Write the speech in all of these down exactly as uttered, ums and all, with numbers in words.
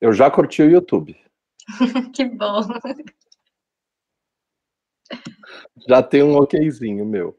Eu já curti o YouTube. Que bom. Já tem um okzinho meu.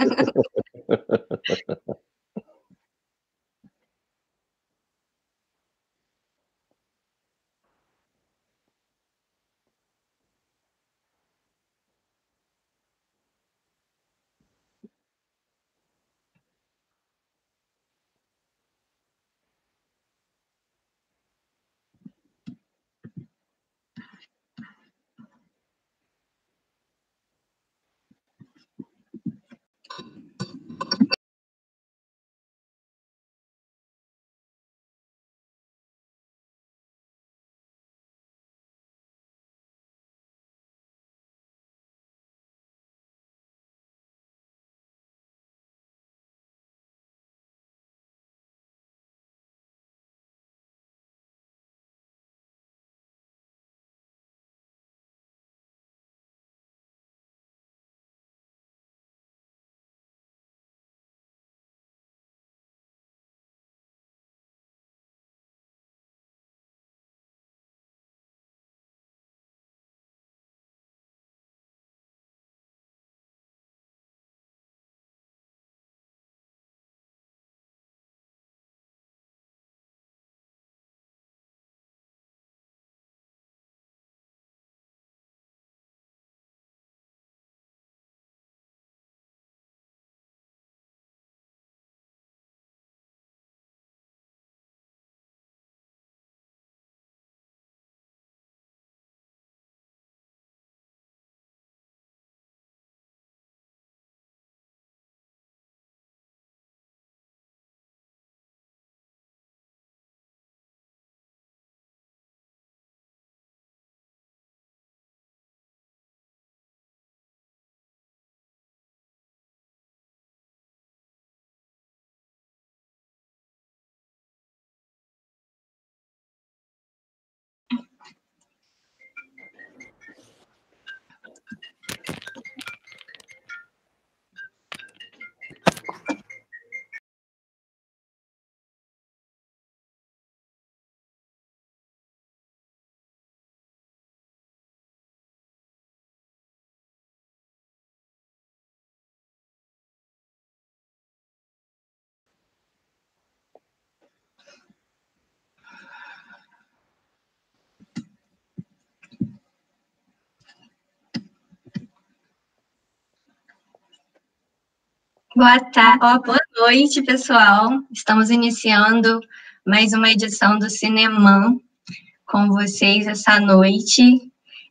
Boa tarde, oh, boa noite, pessoal. Estamos iniciando mais uma edição do Cinemã com vocês essa noite.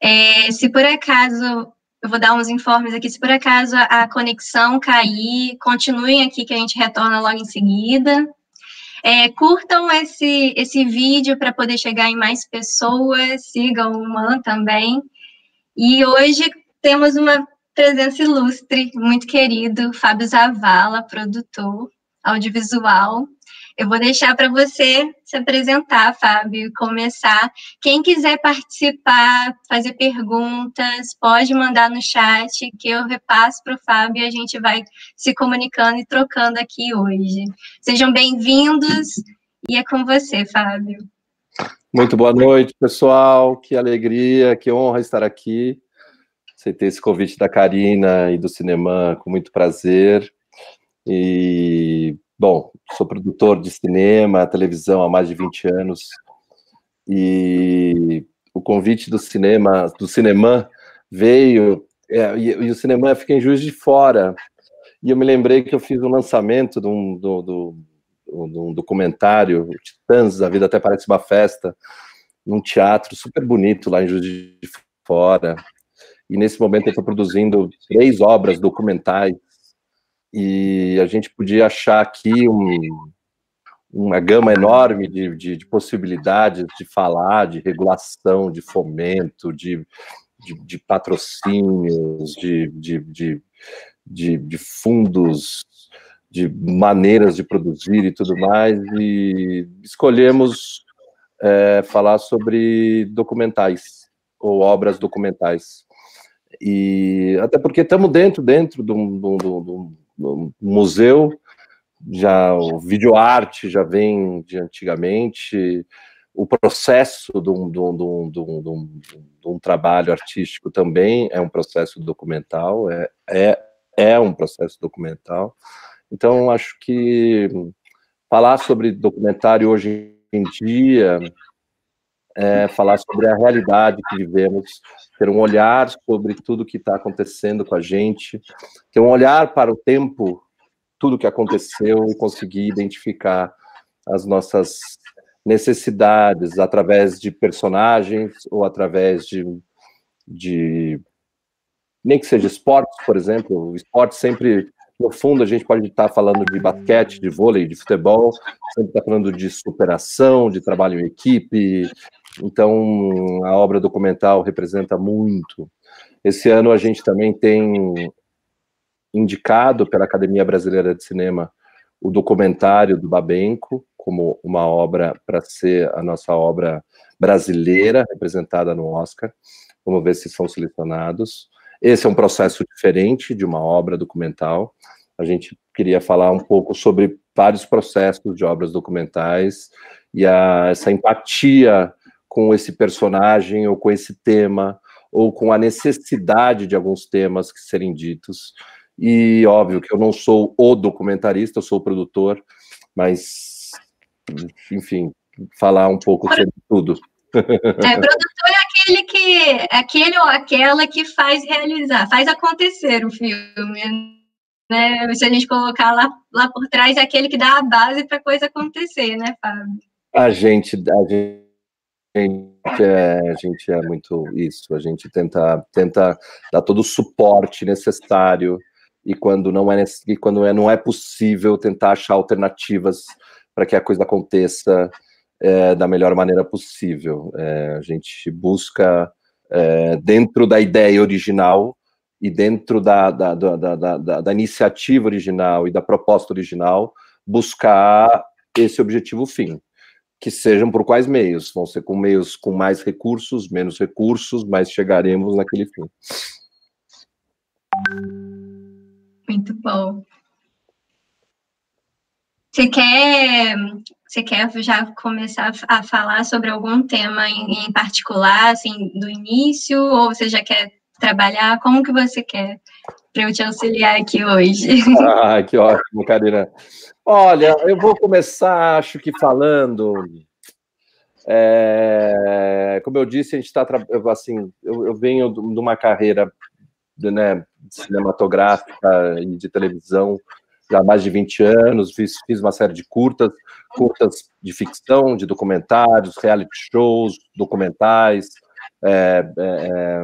É, se por acaso, eu vou dar uns informes aqui, se por acaso a conexão cair, continuem aqui que a gente retorna logo em seguida. É, curtam esse, esse vídeo para poder chegar em mais pessoas, sigam o Man também. E hoje temos uma presença ilustre, muito querido, Fábio Zavala, produtor audiovisual. Eu vou deixar para você se apresentar, Fábio, e começar. Quem quiser participar, fazer perguntas, pode mandar no chat, que eu repasso para o Fábio e a gente vai se comunicando e trocando aqui hoje. Sejam bem-vindos e é com você, Fábio. Muito boa noite, pessoal. Que alegria, que honra estar aqui. Aceitei esse convite da Karina e do Cinemã com muito prazer. E, bom, sou produtor de cinema, televisão há mais de vinte anos. E o convite do cinema, do Cinemã veio, é, e, e o Cinemã fica em Juiz de Fora. E eu me lembrei que eu fiz um lançamento de um, do, do, de um documentário, Titãs, a Vida Até Parece Uma Festa, num teatro super bonito lá em Juiz de Fora. E nesse momento eu estou produzindo três obras documentais e a gente podia achar aqui um, uma gama enorme de, de, de possibilidades de falar, de regulação, de fomento, de, de, de patrocínios, de, de, de, de, de fundos, de maneiras de produzir e tudo mais, e escolhemos é, falar sobre documentais ou obras documentais. E até porque estamos dentro, dentro do, do, do, do museu, já o videoarte já vem de antigamente, o processo de um, de, um, de, um, de, um, de um trabalho artístico também é um processo documental, é, é, é um processo documental. Então, acho que falar sobre documentário hoje em dia é falar sobre a realidade que vivemos, ter um olhar sobre tudo que está acontecendo com a gente, ter um olhar para o tempo, tudo que aconteceu e conseguir identificar as nossas necessidades através de personagens ou através de, de nem que seja esportes, por exemplo. O esporte sempre, no fundo, a gente pode estar falando de basquete, de vôlei, de futebol, sempre está falando de superação, de trabalho em equipe. Então, a obra documental representa muito. Esse ano a gente também tem indicado pela Academia Brasileira de Cinema o documentário do Babenco como uma obra para ser a nossa obra brasileira representada no Oscar. Vamos ver se são selecionados. Esse é um processo diferente de uma obra documental. A gente queria falar um pouco sobre vários processos de obras documentais e a, essa empatia com esse personagem ou com esse tema ou com a necessidade de alguns temas que serem ditos. E óbvio que eu não sou o documentarista, eu sou o produtor, mas, enfim, falar um pouco sobre tudo. É, produtor é aquele que, aquele ou aquela que faz realizar, faz acontecer o filme, né? Se a gente colocar lá, lá por trás, é aquele que dá a base para a coisa acontecer, né, Fábio? A gente, a gente Gente é, a gente é muito isso, a gente tenta, tenta dar todo o suporte necessário e quando não é, e quando é, não é possível, tentar achar alternativas para que a coisa aconteça é, da melhor maneira possível. É, a gente busca, é, dentro da ideia original e dentro da, da, da, da, da, da iniciativa original e da proposta original, buscar esse objetivo fim. Que sejam por quais meios? Vão ser com meios com mais recursos, menos recursos, mas chegaremos naquele fim. Muito bom. Você quer, você quer já começar a falar sobre algum tema em, em particular, assim, do início, ou você já quer trabalhar? Como que você quer para eu te auxiliar aqui hoje? Ah, que ótimo, Karina. Olha, eu vou começar, acho que falando... É, como eu disse, a gente está assim, eu, eu venho de uma carreira de, né, cinematográfica e de televisão já há mais de vinte anos, fiz, fiz uma série de curtas, curtas de ficção, de documentários, reality shows, documentais, é, é,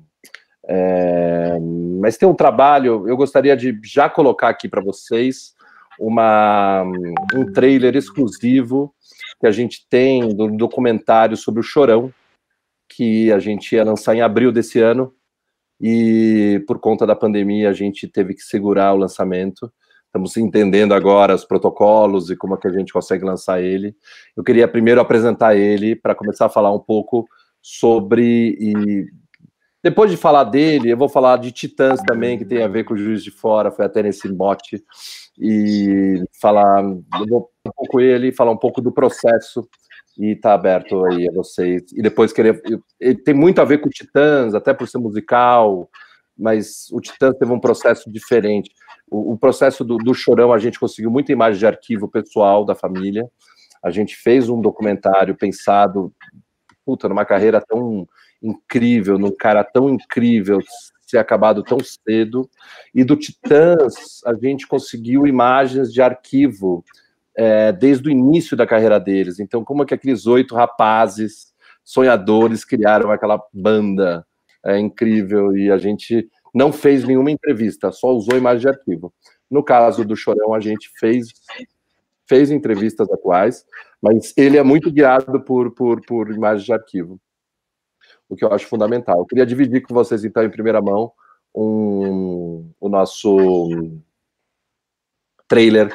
é, mas tem um trabalho, eu gostaria de já colocar aqui para vocês uma, um trailer exclusivo que a gente tem do documentário sobre o Chorão, que a gente ia lançar em abril desse ano, e por conta da pandemia a gente teve que segurar o lançamento. Estamos entendendo agora os protocolos e como é que a gente consegue lançar ele. Eu queria primeiro apresentar ele para começar a falar um pouco sobre... E depois de falar dele, eu vou falar de Titãs também, que tem a ver com o Juiz de Fora, foi até nesse mote, e falar um pouco ele, falar um pouco do processo, e tá aberto aí a vocês. E depois querer... Ele tem muito a ver com o Titãs, até por ser musical, mas o Titãs teve um processo diferente. O, o processo do, do Chorão, a gente conseguiu muita imagem de arquivo pessoal da família, a gente fez um documentário pensado, puta, numa carreira tão incrível, num cara tão incrível, ser acabado tão cedo, e do Titãs a gente conseguiu imagens de arquivo é, desde o início da carreira deles. Então, como é que aqueles oito rapazes sonhadores criaram aquela banda é, incrível, e a gente não fez nenhuma entrevista, só usou imagem de arquivo. No caso do Chorão, a gente fez, fez entrevistas atuais, mas ele é muito guiado por, por, por imagens de arquivo, o que eu acho fundamental. Eu queria dividir com vocês, então, em primeira mão, um, o nosso trailer.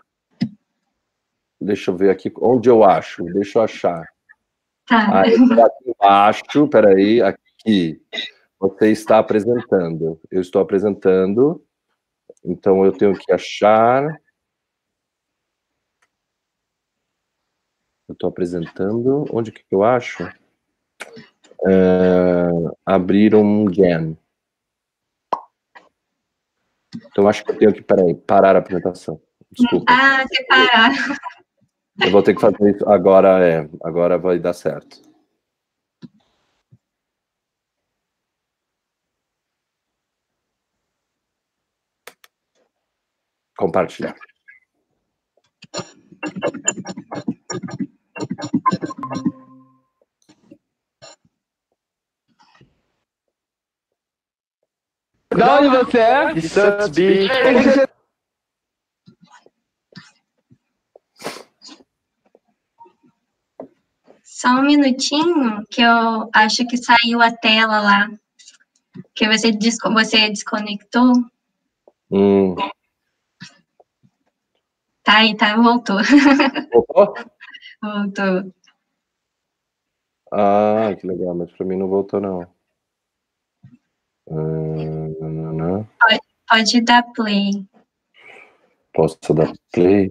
Deixa eu ver aqui, onde eu acho? Deixa eu achar. Tá. Ah, eu tô aqui embaixo, peraí, aqui. Você está apresentando. Eu estou apresentando, então eu tenho que achar... eu estou apresentando. Onde que eu acho? Uh, abrir um G A N. Então, acho que eu tenho que, peraí, parar a apresentação. Desculpa. Ah, tem que parar. Eu vou ter que fazer isso agora, é, agora vai dar certo. Compartilhar. Da onde você é? De Santos Beach. Só um minutinho, que eu acho que saiu a tela lá. Que você, desco você desconectou. Hum. Tá aí, tá, voltou. Voltou? Voltou. Ah, que legal, mas para mim não voltou, não. Hum, não, não. Pode, pode dar play. Posso dar play?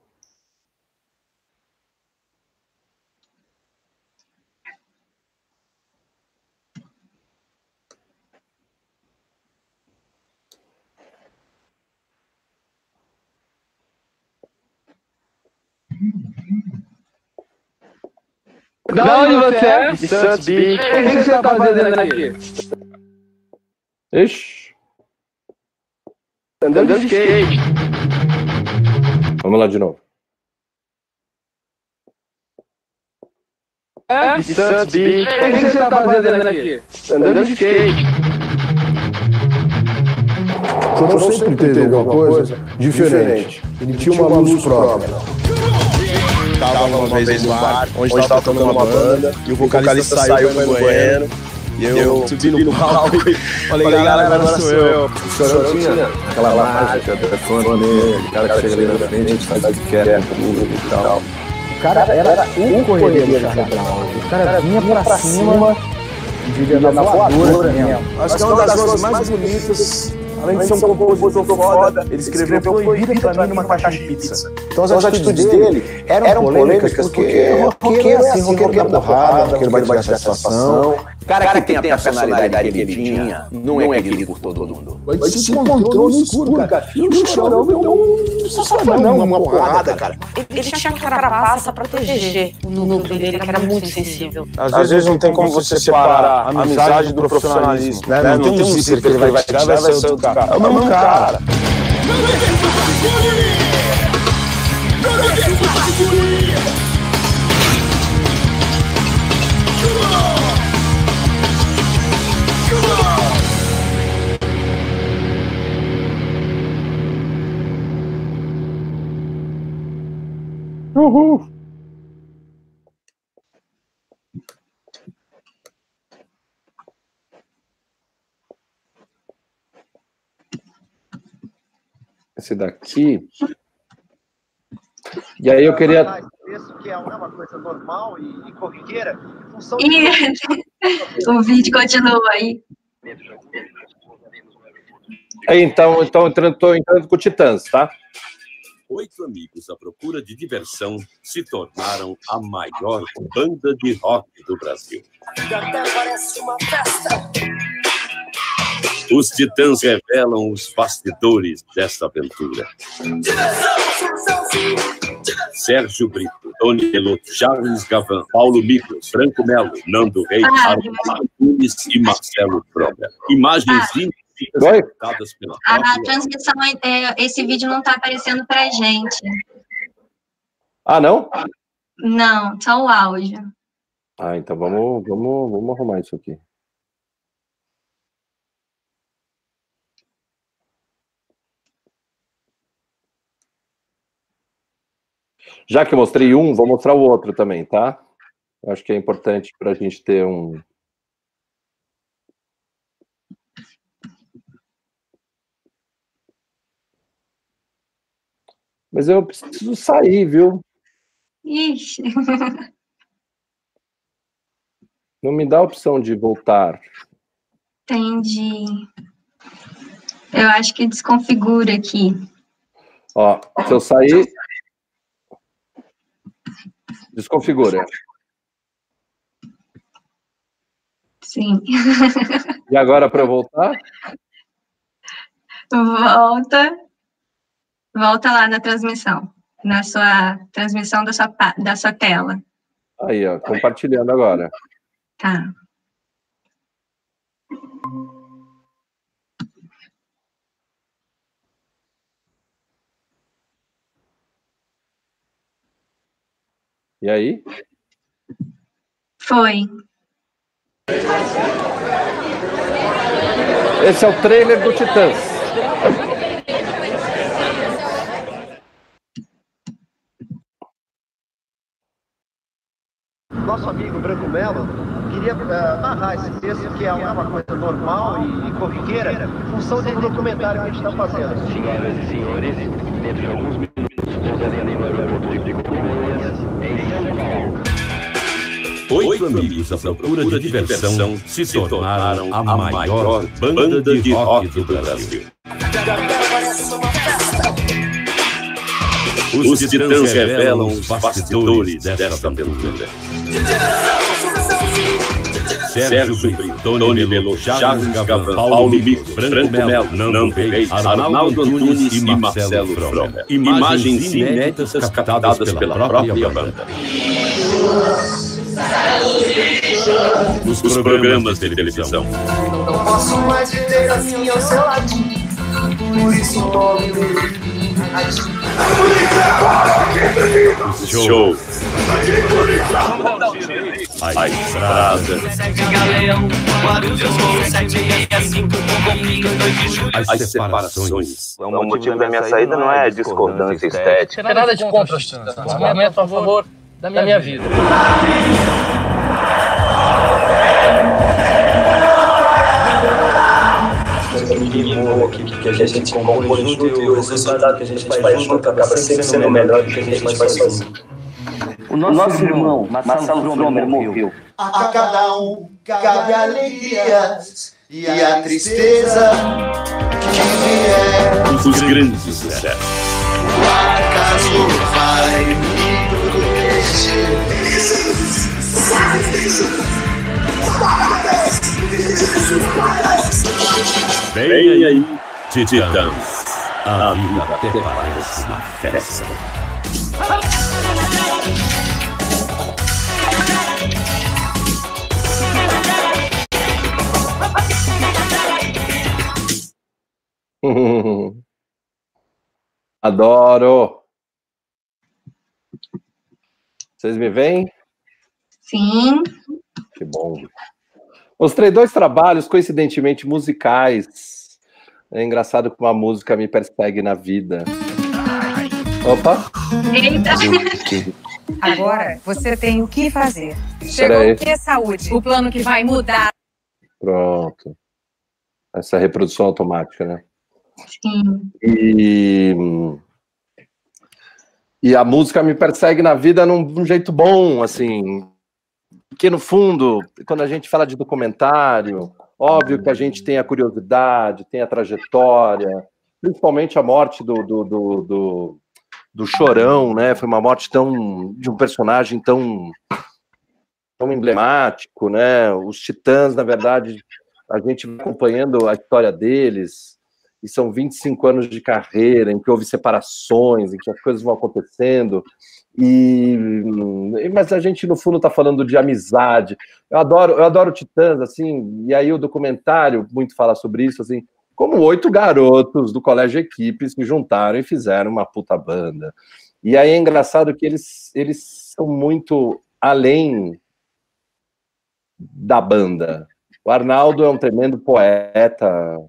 Da onde você é? De Santos Beach. O que você tá fazendo aqui? Ixi. Andando de skate. Vamos lá de novo. É? De Santos Beach. O que você tá fazendo aqui? Andando de skate. O Chorão sempre teve alguma coisa diferente. Ele tinha uma luz própria. Tava uma vez no bar, onde estava tocando uma banda, e o vocalista saiu, foi no banheiro, e eu subi no palco e falei, galera, agora sou eu. O Chorão tinha aquela mágica do telefone dele, o cara que chega ali na frente, a gente faz o que quer, tudo e tal. O cara era um corredor do Charlie Brown. O cara vinha pra cima e vivia na voadora mesmo. Acho que é uma das coisas mais bonitas. Além de ser um compositor foda, ele escreveu Proibida pra mim numa caixa de pizza. Então as atitudes dele eram polêmicas porque roqueiro é assim, roqueiro dá porrada, roqueiro vai te dar satisfação. O cara que tem a personalidade que ele tinha não é querido por todo mundo. Ele se encontrou no escuro, cara. E o Chorão deu um uma porrada, cara. Ele tinha que carapaça pra proteger o núcleo dele, que era muito sensível. Às vezes não tem como você separar a amizade do profissionalismo, né? Não tem um zíper que ele vai tirar e vai ser outro cara. É o mesmo cara. Uhul. Esse daqui. E aí eu queria. Isso que é uma coisa normal e, e corriqueira. Função E o vídeo continua aí. É, então, então entrando, tô entrando com o Titãs, tá? Oito amigos à procura de diversão se tornaram a maior banda de rock do Brasil. Até parece uma festa. Os Titãs revelam os bastidores dessa aventura. Sérgio Brito, Tony Delotto, Charles Gavan, Paulo Miklos, Franco Melo, Nando Reis, Arthur Nunes e Marcelo Proga. Imagens interpretadas pela A transmissão, é, esse vídeo não está aparecendo pra gente. Ah, não? Não, só o áudio. Ah, então vamos, vamos, vamos arrumar isso aqui. Já que eu mostrei um, vou mostrar o outro também, tá? Eu acho que é importante para a gente ter um... Mas eu preciso sair, viu? Ixi. Não me dá a opção de voltar. Entendi. Eu acho que desconfigura aqui. Ó, se eu sair... Desconfigura. Sim. E agora para voltar? Volta. Volta lá na transmissão. Na sua transmissão da sua, da sua tela. Aí, ó, compartilhando agora. Tá. E aí? Foi. Esse é o trailer do Titãs. Nosso amigo Branco Melo queria uh, narrar esse texto, que é uma coisa normal e, e corriqueira, em função do documentário que a gente está fazendo. Senhoras e senhores, dentro de alguns minutos, pousaremos no aeroporto de Congonhas, em São Paulo. Oito amigos à procura de diversão se tornaram a maior banda de rock do Brasil. Os Titãs revelam os bastidores dessa aventura. Sérgio Brito, Tony Belotto, Charles Gavan, Paulo Micos, Branco Melo, Nando Reis, Arnaldo Antunes e Marcelo Frommer. Imagens inéditas captadas pela própria banda. Os programas de televisão. Não posso mais viver assim ao seu ladinho. Por isso tome Os shows. A estrada. As separações. O motivo da minha saída não é discordância estética. Não tem nada de contra os Titãs. É um momento a favor da minha, da minha vida. Que a gente compõe junto e o resultado que a gente faz junto acaba sempre sendo melhor do que a gente faz sozinho. O nosso, nosso irmão, Marcelo Frommer, morreu. A cada um cabe alegrias e a tristeza que vier. Os grandes sucessos. O acaso vai me proteger. Vem aí, Titãs. A vida até parece uma festa. Adoro. Vocês me veem? Sim. Que bom. Mostrei dois trabalhos, coincidentemente musicais. É engraçado como a música me persegue na vida. Opa! Eita! Agora você tem o que fazer. Chegou o que, saúde? O plano que vai mudar. Pronto. Essa reprodução automática, né? Sim. E, e a música me persegue na vida num, num jeito bom, assim. Porque, no fundo, quando a gente fala de documentário, óbvio que a gente tem a curiosidade, tem a trajetória, principalmente a morte do, do, do, do, do Chorão, né? Foi uma morte tão, de um personagem tão, tão emblemático, né? Os Titãs, na verdade, a gente vai acompanhando a história deles, e são vinte e cinco anos de carreira, em que houve separações, em que as coisas vão acontecendo. E, mas a gente, no fundo, está falando de amizade. Eu adoro, eu adoro Titãs, assim, e aí o documentário muito fala sobre isso, assim, como oito garotos do Colégio Equipe se juntaram e fizeram uma puta banda. E aí é engraçado que eles, eles são muito além da banda. O Arnaldo é um tremendo poeta,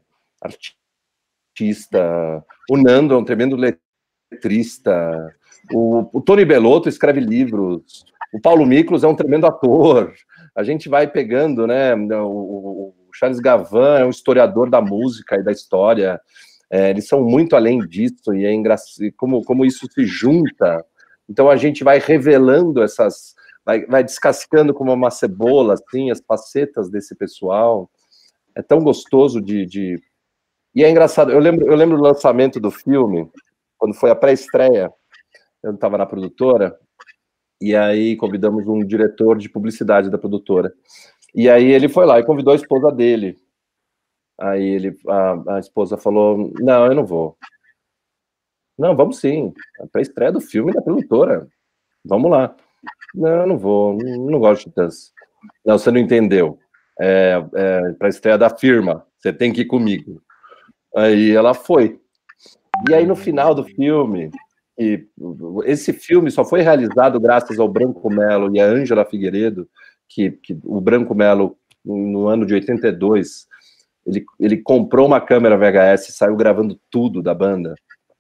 artista, o Nando é um tremendo letrista, O, o Tony Belotto escreve livros, o Paulo Micos é um tremendo ator, a gente vai pegando, né, o, o Charles Gavan é um historiador da música e da história, é, eles são muito além disso, e é engraçado como, como isso se junta, então a gente vai revelando essas, vai, vai descascando como uma cebola, assim, as facetas desse pessoal, é tão gostoso de... de... E é engraçado, eu lembro, eu lembro do lançamento do filme, quando foi a pré-estreia, eu estava na produtora, E aí convidamos um diretor de publicidade da produtora. E aí ele foi lá e convidou a esposa dele. Aí ele, a, a esposa falou, não, eu não vou. Não, vamos sim. Para a estreia do filme da produtora. Vamos lá. Não, eu não vou, não, não gosto de Titãs. Não, você não entendeu. É, é, para a estreia da firma, você tem que ir comigo. Aí ela foi. E aí no final do filme, e esse filme só foi realizado graças ao Branco Melo e a Ângela Figueiredo, que, que o Branco Melo, no ano de oitenta e dois, ele, ele comprou uma câmera V H S e saiu gravando tudo da banda.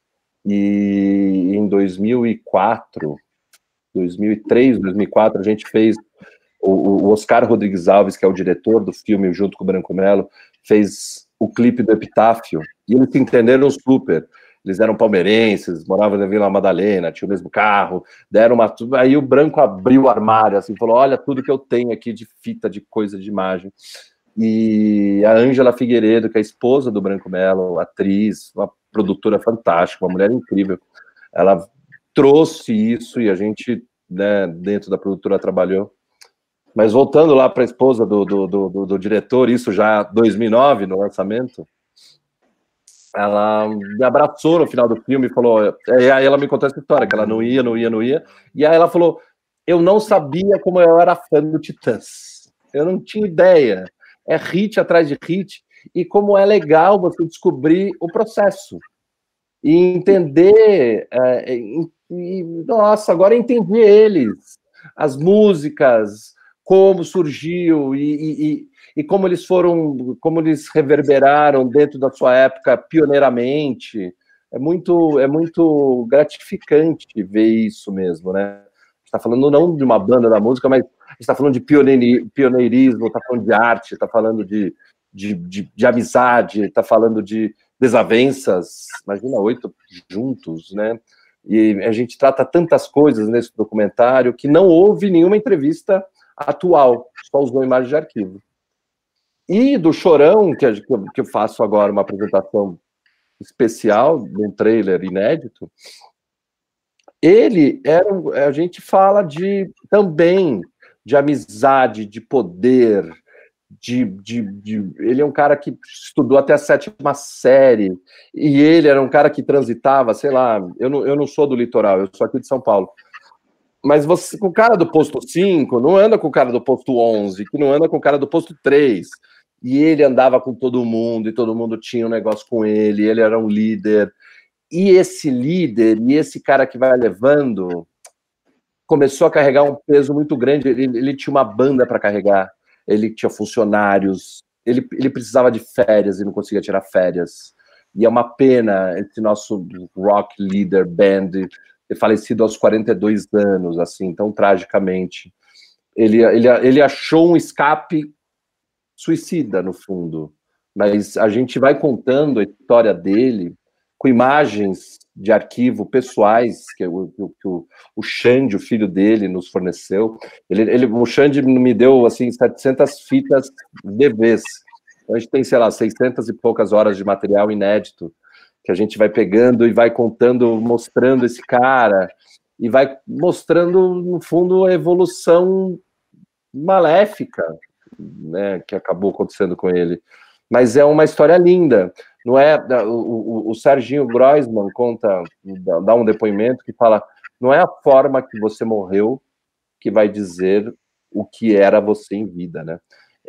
E em dois mil e quatro, dois mil e três, dois mil e quatro, a gente fez, o, o Oscar Rodrigues Alves, que é o diretor do filme, junto com o Branco Melo, fez o clipe do Epitáfio, e eles se entenderam super. Eles eram palmeirenses, moravam na Vila Madalena, tinham o mesmo carro, deram uma... Aí o Branco abriu o armário, assim, falou, olha tudo que eu tenho aqui de fita, de coisa, de imagem. E a Ângela Figueiredo, que é a esposa do Branco Melo, atriz, uma produtora fantástica, uma mulher incrível, ela trouxe isso e a gente, né, dentro da produtora trabalhou. Mas voltando lá para a esposa do, do, do, do diretor, isso já em dois mil e nove, no lançamento, ela me abraçou no final do filme e falou, e aí ela me contou essa história, que ela não ia, não ia, não ia, e aí ela falou, eu não sabia como eu era fã do Titãs, eu não tinha ideia, é hit atrás de hit, e como é legal você descobrir o processo, e entender, é, e, e, nossa, agora eu entendi eles, as músicas, como surgiu, e, e, e como eles foram, como eles reverberaram dentro da sua época pioneiramente. É muito, é muito gratificante ver isso mesmo, né? A gente está falando não de uma banda da música, mas a gente está falando de pioneirismo, está falando de arte, está falando de, de, de, de amizade, está falando de desavenças, imagina, oito juntos, né? E a gente trata tantas coisas nesse documentário que não houve nenhuma entrevista atual, só usou imagem de arquivo. E do Chorão, que eu faço agora uma apresentação especial, num trailer inédito, ele era, a gente fala de, também, de amizade, de poder, de, de, de, ele é um cara que estudou até a sétima série, e ele era um cara que transitava, sei lá, eu não, eu não sou do litoral, eu sou aqui de São Paulo, mas você, com o cara do posto cinco, não anda com o cara do posto onze, que não anda com o cara do posto três. E ele andava com todo mundo, e todo mundo tinha um negócio com ele, ele era um líder. E esse líder, e esse cara que vai levando, começou a carregar um peso muito grande. Ele, ele tinha uma banda para carregar, ele tinha funcionários, ele, ele precisava de férias e não conseguia tirar férias. E é uma pena esse nosso rock leader band ter falecido aos quarenta e dois anos, assim, tão tragicamente. Ele, ele, ele achou um escape suicida, no fundo, mas a gente vai contando a história dele com imagens de arquivo pessoais que, o, que o, o Xande, o filho dele, nos forneceu. Ele, ele, o Xande me deu, assim, setecentas fitas D Vs. A gente tem, sei lá, seiscentas e poucas horas de material inédito que a gente vai pegando e vai contando, mostrando esse cara, e vai mostrando, no fundo, a evolução maléfica, né, que acabou acontecendo com ele. Mas é uma história linda. Não é, o, o, o Serginho Groisman conta, dá um depoimento que fala, não é a forma que você morreu que vai dizer o que era você em vida, né?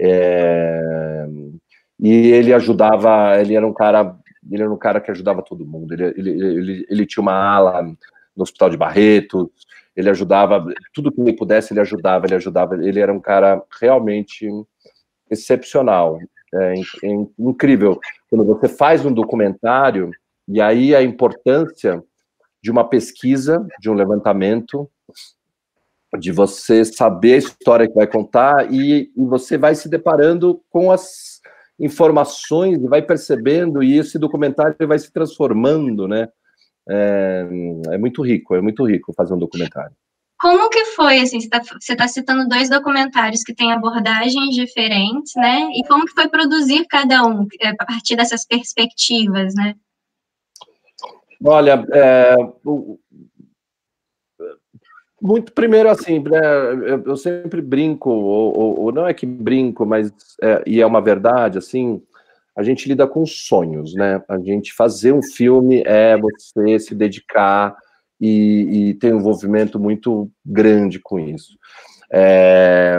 É, e ele ajudava, ele era um cara, ele era um cara que ajudava todo mundo. Ele, ele, ele, ele tinha uma ala no Hospital de Barretos, ele ajudava, tudo que ele pudesse, ele ajudava, ele ajudava, ele era um cara realmente excepcional, é, é incrível. Quando você faz um documentário, e aí a importância de uma pesquisa, de um levantamento, de você saber a história que vai contar, e, e você vai se deparando com as informações, e vai percebendo, e esse documentário vai se transformando, né? É, é muito rico, é muito rico fazer um documentário. Como que foi, assim, você está tá citando dois documentários que têm abordagens diferentes, né, e como que foi produzir cada um, a partir dessas perspectivas, né? Olha, é, Muito, primeiro, assim, né, eu sempre brinco, ou, ou, ou não é que brinco, mas, é, e é uma verdade, assim, a gente lida com sonhos, né? A gente fazer um filme é você se dedicar e, e ter um envolvimento muito grande com isso. É,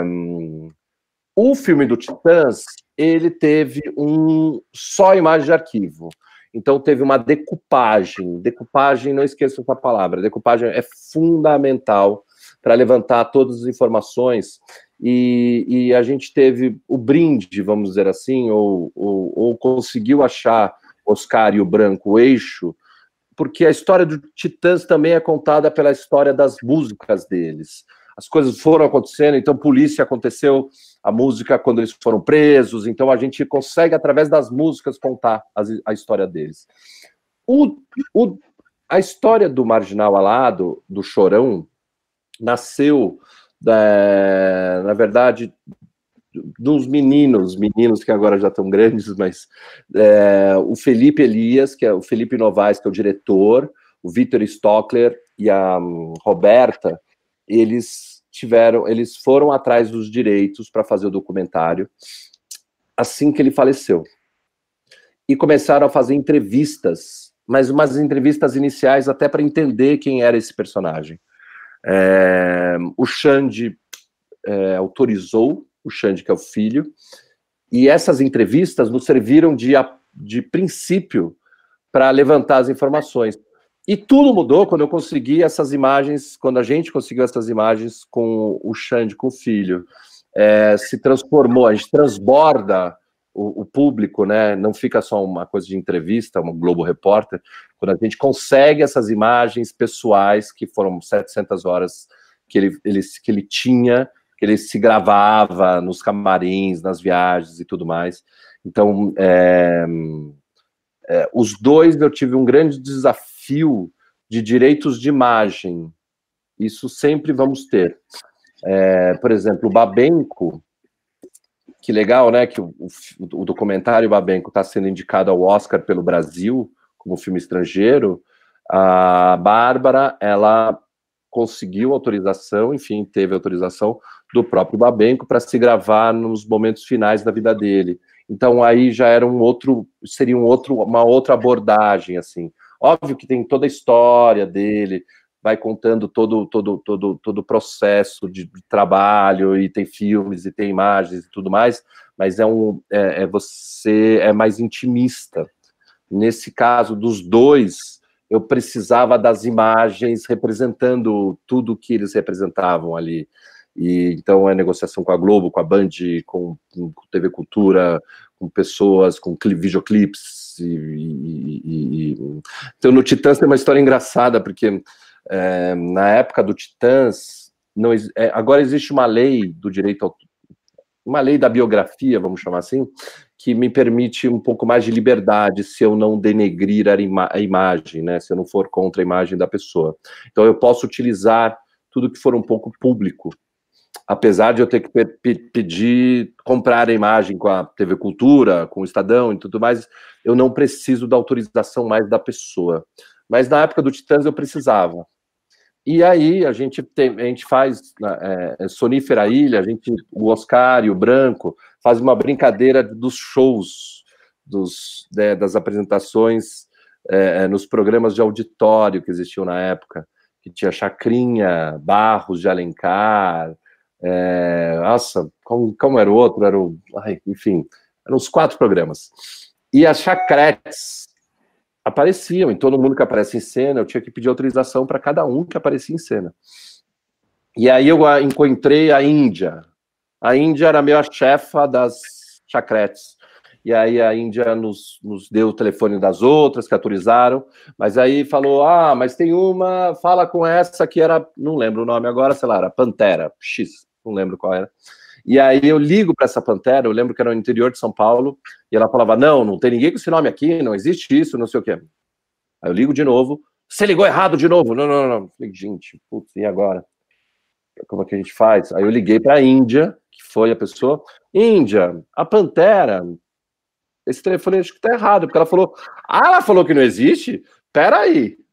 o filme do Titãs, ele teve um só imagem de arquivo. Então teve uma decupagem. Decupagem, não esqueça essa palavra. Decupagem é fundamental para levantar todas as informações. E, e a gente teve o brinde, vamos dizer assim, ou, ou, ou conseguiu achar Oscar e o Branco, o eixo, porque a história do Titãs também é contada pela história das músicas deles. As coisas foram acontecendo, então polícia aconteceu, a música quando eles foram presos, então a gente consegue, através das músicas, contar as, a história deles. O, o, a história do Marginal Alado, do Chorão, nasceu, da, na verdade, dos meninos, meninos que agora já estão grandes, mas é, o Felipe Elias, que é o Felipe Novaes, que é o diretor, o Vitor Stockler e a um, Roberta, eles tiveram, eles foram atrás dos direitos para fazer o documentário assim que ele faleceu. E começaram a fazer entrevistas, mas umas entrevistas iniciais até para entender quem era esse personagem. É, o Xande é, autorizou, o Xande, que é o filho, e essas entrevistas nos serviram de, de princípio para levantar as informações. E tudo mudou quando eu consegui essas imagens, quando a gente conseguiu essas imagens com o Xande, com o filho. É, se transformou, a gente transborda o, o público, né? Não fica só uma coisa de entrevista, um Globo Repórter, quando a gente consegue essas imagens pessoais, que foram setecentas horas que ele, ele, que ele tinha, que ele se gravava nos camarins, nas viagens e tudo mais. Então, é, é, os dois eu tive um grande desafio de direitos de imagem. Isso sempre vamos ter. É, por exemplo, o Babenco, que legal, né, que o, o, o documentário Babenco está sendo indicado ao Oscar pelo Brasil, como filme estrangeiro. A Bárbara, ela conseguiu autorização, enfim, teve autorização do próprio Babenco para se gravar nos momentos finais da vida dele. Então aí já era um outro, seria um outro, uma outra abordagem, assim. Óbvio que tem toda a história dele, vai contando todo todo todo todo o processo de, de trabalho, e tem filmes e tem imagens e tudo mais, mas é um é, é você é mais intimista. Nesse caso dos dois, eu precisava das imagens representando tudo que eles representavam ali. E então é negociação com a Globo, com a Band, com, com T V Cultura, com pessoas, com videoclipes. E, e, e, e... Então no Titãs tem uma história engraçada, porque é, na época do Titãs, não, é, agora existe uma lei do direito, uma lei da biografia, vamos chamar assim, que me permite um pouco mais de liberdade se eu não denegrir a, ima a imagem, né? Se eu não for contra a imagem da pessoa. Então eu posso utilizar tudo que for um pouco público, apesar de eu ter que pe pedir, comprar a imagem com a T V Cultura, com o Estadão e tudo mais, eu não preciso da autorização mais da pessoa. Mas na época do Titãs eu precisava. E aí a gente, tem, a gente faz, é, Sonífera Ilha, a gente, o Oscar e o Branco, faz uma brincadeira dos shows, dos, né, das apresentações é, nos programas de auditório que existiam na época, que tinha Chacrinha, Barros de Alencar, é, nossa, como, como era o outro? Era o, ai, enfim, eram uns quatro programas. E as chacretes apareciam, e todo mundo que aparece em cena, eu tinha que pedir autorização para cada um que aparecia em cena. E aí eu encontrei a Índia. A Índia era a minha chefa das chacretes. E aí a Índia nos, nos deu o telefone das outras que autorizaram, mas aí falou, ah, mas tem uma, fala com essa que era, não lembro o nome agora, sei lá, era Pantera, X, não lembro qual era. E aí eu ligo para essa Pantera, eu lembro que era no interior de São Paulo, e ela falava, não, não tem ninguém com esse nome aqui, não existe isso, não sei o quê. Aí eu ligo de novo, você ligou errado de novo, não, não, não. Falei, gente, putz, e agora? Como é que a gente faz? Aí eu liguei para a Índia, que foi a pessoa, Índia, a Pantera, esse telefone acho que tá errado, porque ela falou, ah, ela falou que não existe? Peraí.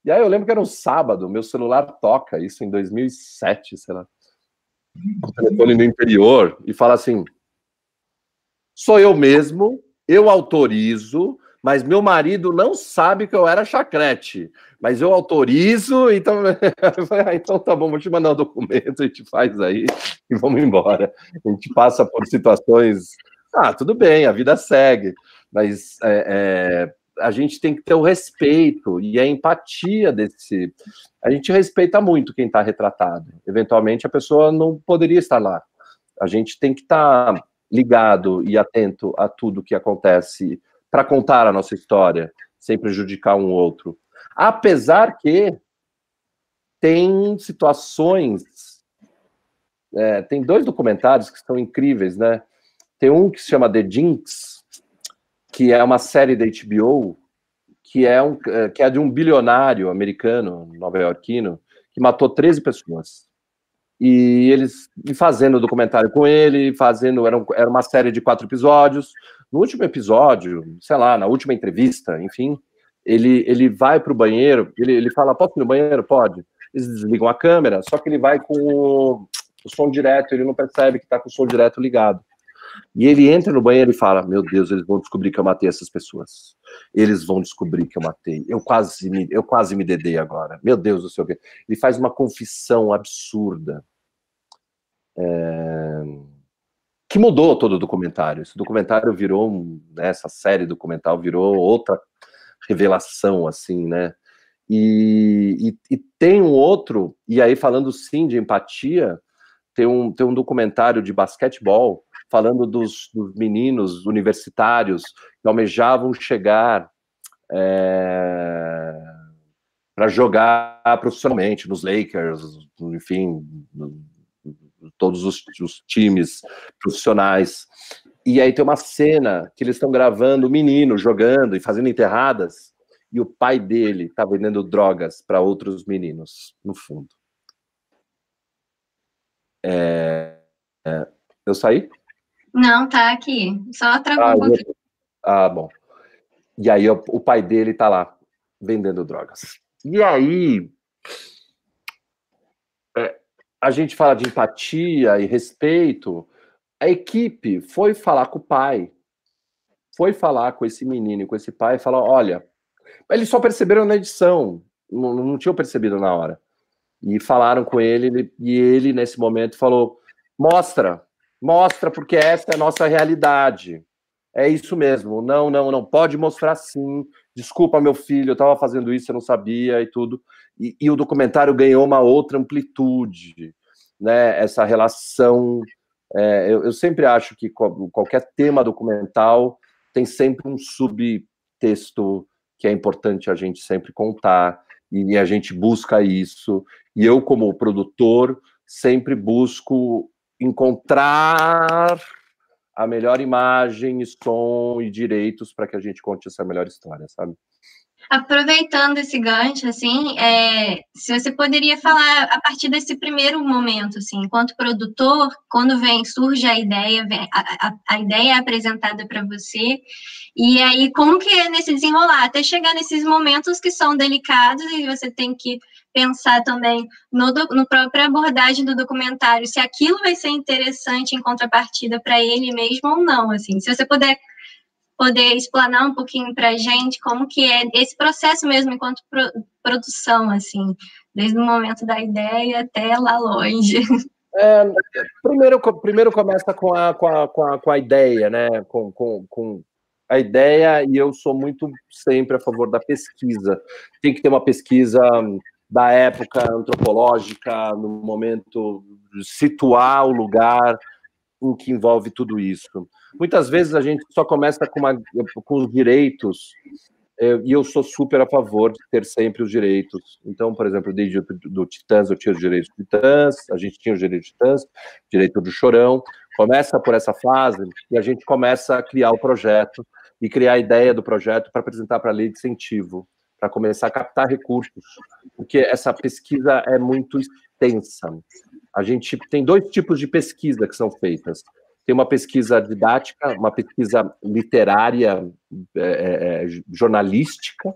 E aí eu lembro que era um sábado, meu celular toca, isso em dois mil e sete, sei lá, o telefone no interior, e fala assim, sou eu mesmo, eu autorizo, mas meu marido não sabe que eu era chacrete, mas eu autorizo, então, eu falei, ah, então tá bom, vou te mandar o um documento, a gente faz aí e vamos embora. A gente passa por situações, ah, tudo bem, a vida segue, mas é, é, a gente tem que ter o respeito e a empatia desse... A gente respeita muito quem está retratado. Eventualmente, a pessoa não poderia estar lá. A gente tem que estar tá ligado e atento a tudo que acontece para contar a nossa história, sem prejudicar um outro. Apesar que tem situações... É, tem dois documentários que são incríveis, né? Tem um que se chama The Jinx, que é uma série da H B O, que é, um, que é de um bilionário americano, nova-iorquino, que matou treze pessoas. E eles e fazendo documentário com ele, fazendo... Era, um, era uma série de quatro episódios. No último episódio, sei lá, na última entrevista, enfim, ele, ele vai para o banheiro, ele, ele fala, posso ir no banheiro? Pode. Eles desligam a câmera, só que ele vai com o, o som direto, ele não percebe que está com o som direto ligado. E ele entra no banheiro e fala, meu Deus, eles vão descobrir que eu matei essas pessoas. Eles vão descobrir que eu matei. Eu quase me, eu quase me dedei agora. Meu Deus do céu. Ele faz uma confissão absurda. É... que mudou todo o documentário. Esse documentário virou, um, né, essa série documental virou outra revelação, assim, né? E, e, e tem um outro, e aí falando sim de empatia, tem um, tem um documentário de basquetebol falando dos, dos meninos universitários que almejavam chegar é, para jogar profissionalmente nos Lakers, enfim, todos os, os times profissionais. E aí tem uma cena que eles estão gravando o menino jogando e fazendo enterradas, e o pai dele está vendendo drogas para outros meninos, no fundo. É, é, eu saí? Não, tá aqui. Só travou ah, um pouquinho. Eu, ah, bom. E aí o, o pai dele tá lá, vendendo drogas. E aí, é, a gente fala de empatia e respeito. A equipe foi falar com o pai, foi falar com esse menino e com esse pai e falar, olha, eles só perceberam na edição, não, não tinham percebido na hora. E falaram com ele, ele, e ele, nesse momento, falou, mostra, mostra, porque essa é a nossa realidade. É isso mesmo, não, não, não, pode mostrar sim. Desculpa, meu filho, eu estava fazendo isso, eu não sabia e tudo. E, e o documentário ganhou uma outra amplitude, né? Essa relação... É, eu, eu sempre acho que qualquer tema documental tem sempre um subtexto que é importante a gente sempre contar, e a gente busca isso, e eu, como produtor, sempre busco encontrar a melhor imagem, som e direitos para que a gente conte essa melhor história, sabe? Aproveitando esse gancho, assim, é, se você poderia falar a partir desse primeiro momento, assim, enquanto produtor, quando vem, surge a ideia, vem, a, a, a ideia é apresentada para você, e aí como que é nesse desenrolar, até chegar nesses momentos que são delicados e você tem que pensar também no, do, no própria abordagem do documentário, se aquilo vai ser interessante em contrapartida para ele mesmo ou não, assim, se você puder poder explanar um pouquinho para a gente como que é esse processo mesmo enquanto pro, produção, assim, desde o momento da ideia até lá longe. É, primeiro, primeiro começa com a, com a, com a, com a ideia, né, com, com, com a ideia, e eu sou muito sempre a favor da pesquisa. Tem que ter uma pesquisa da época antropológica, no momento, situar o lugar em que envolve tudo isso. Muitas vezes a gente só começa com, uma, com os direitos, eu, e eu sou super a favor de ter sempre os direitos. Então, por exemplo, desde do, do Titãs, eu tinha os direitos do Titãs, a gente tinha os direitos do Titãs, direito do Chorão. Começa por essa fase e a gente começa a criar o projeto e criar a ideia do projeto para apresentar para a lei de incentivo, para começar a captar recursos, porque essa pesquisa é muito extensa. A gente tem dois tipos de pesquisa que são feitas. Tem uma pesquisa didática, uma pesquisa literária, é, é, jornalística,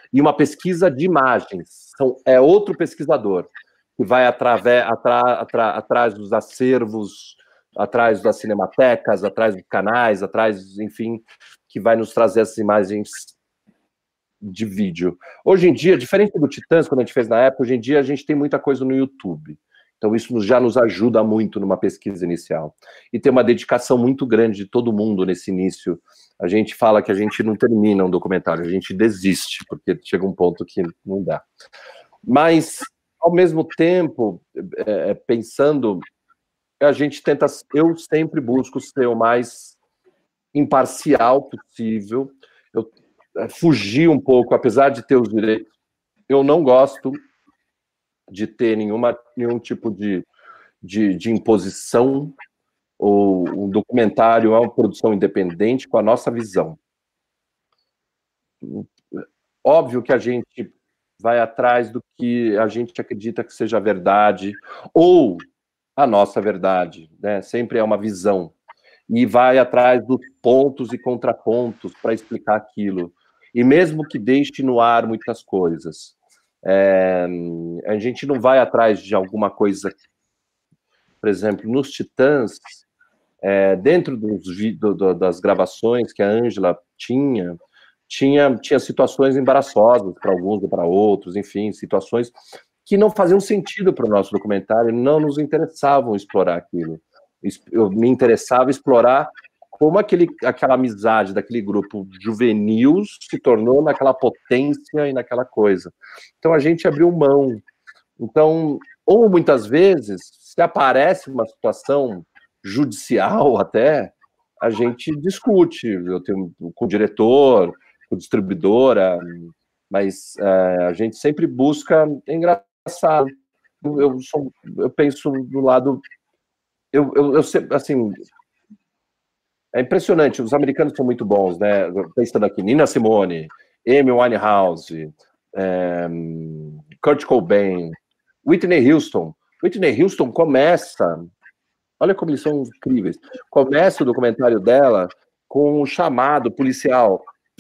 e uma pesquisa de imagens. São, é outro pesquisador que vai atrave, atra, atra, atrás dos acervos, atrás das cinematecas, atrás dos canais, atrás, enfim, que vai nos trazer essas imagens de vídeo. Hoje em dia, diferente do Titãs, quando a gente fez na época, hoje em dia a gente tem muita coisa no YouTube. Então isso já nos ajuda muito numa pesquisa inicial. E tem uma dedicação muito grande de todo mundo nesse início. A gente fala que a gente não termina um documentário, a gente desiste, porque chega um ponto que não dá. Mas, ao mesmo tempo, é, pensando, a gente tenta, eu sempre busco ser o mais imparcial possível, eu é, fugir um pouco, apesar de ter os direitos, eu não gosto de ter nenhuma, nenhum tipo de, de, de imposição, ou um documentário é uma produção independente com a nossa visão. Óbvio que a gente vai atrás do que a gente acredita que seja a verdade, ou a nossa verdade, né? Sempre é uma visão, e vai atrás dos pontos e contrapontos para explicar aquilo, e mesmo que deixe no ar muitas coisas. É, a gente não vai atrás de alguma coisa, por exemplo, nos Titãs, é, dentro dos, do, das gravações que a Ângela tinha, tinha, tinha situações embaraçosas para alguns e para outros, enfim, situações que não faziam sentido para o nosso documentário, não nos interessavam explorar aquilo. Eu me interessava explorar como aquele, aquela amizade daquele grupo juvenil se tornou naquela potência e naquela coisa. Então a gente abriu mão. Então, ou muitas vezes, se aparece uma situação judicial até, a gente discute, eu tenho com o diretor, com a distribuidora, mas é, a gente sempre busca, é engraçado, eu, sou, eu penso do lado, eu, eu, eu sempre, assim, é impressionante, os americanos são muito bons, né? Pensando aqui, Nina Simone, Amy Winehouse, é, Kurt Cobain, Whitney Houston. Whitney Houston começa, olha como eles são incríveis, começa o documentário dela com um chamado policial.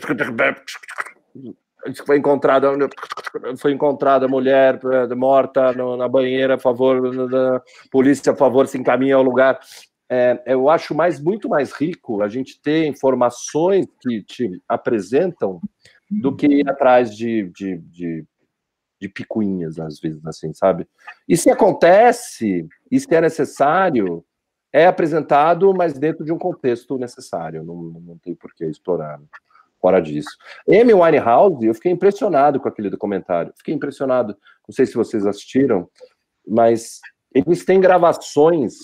Foi encontrada, foi encontrada a mulher morta na banheira, a favor, da polícia, a favor, se encaminha ao lugar. É, eu acho mais, muito mais rico a gente ter informações que te apresentam do que ir atrás de, de, de, de picuinhas, às vezes, assim, sabe? E se acontece, e se é necessário, é apresentado, mas dentro de um contexto necessário, não, não tem por que explorar fora disso. Amy Winehouse, eu fiquei impressionado com aquele documentário, fiquei impressionado, não sei se vocês assistiram, mas eles têm gravações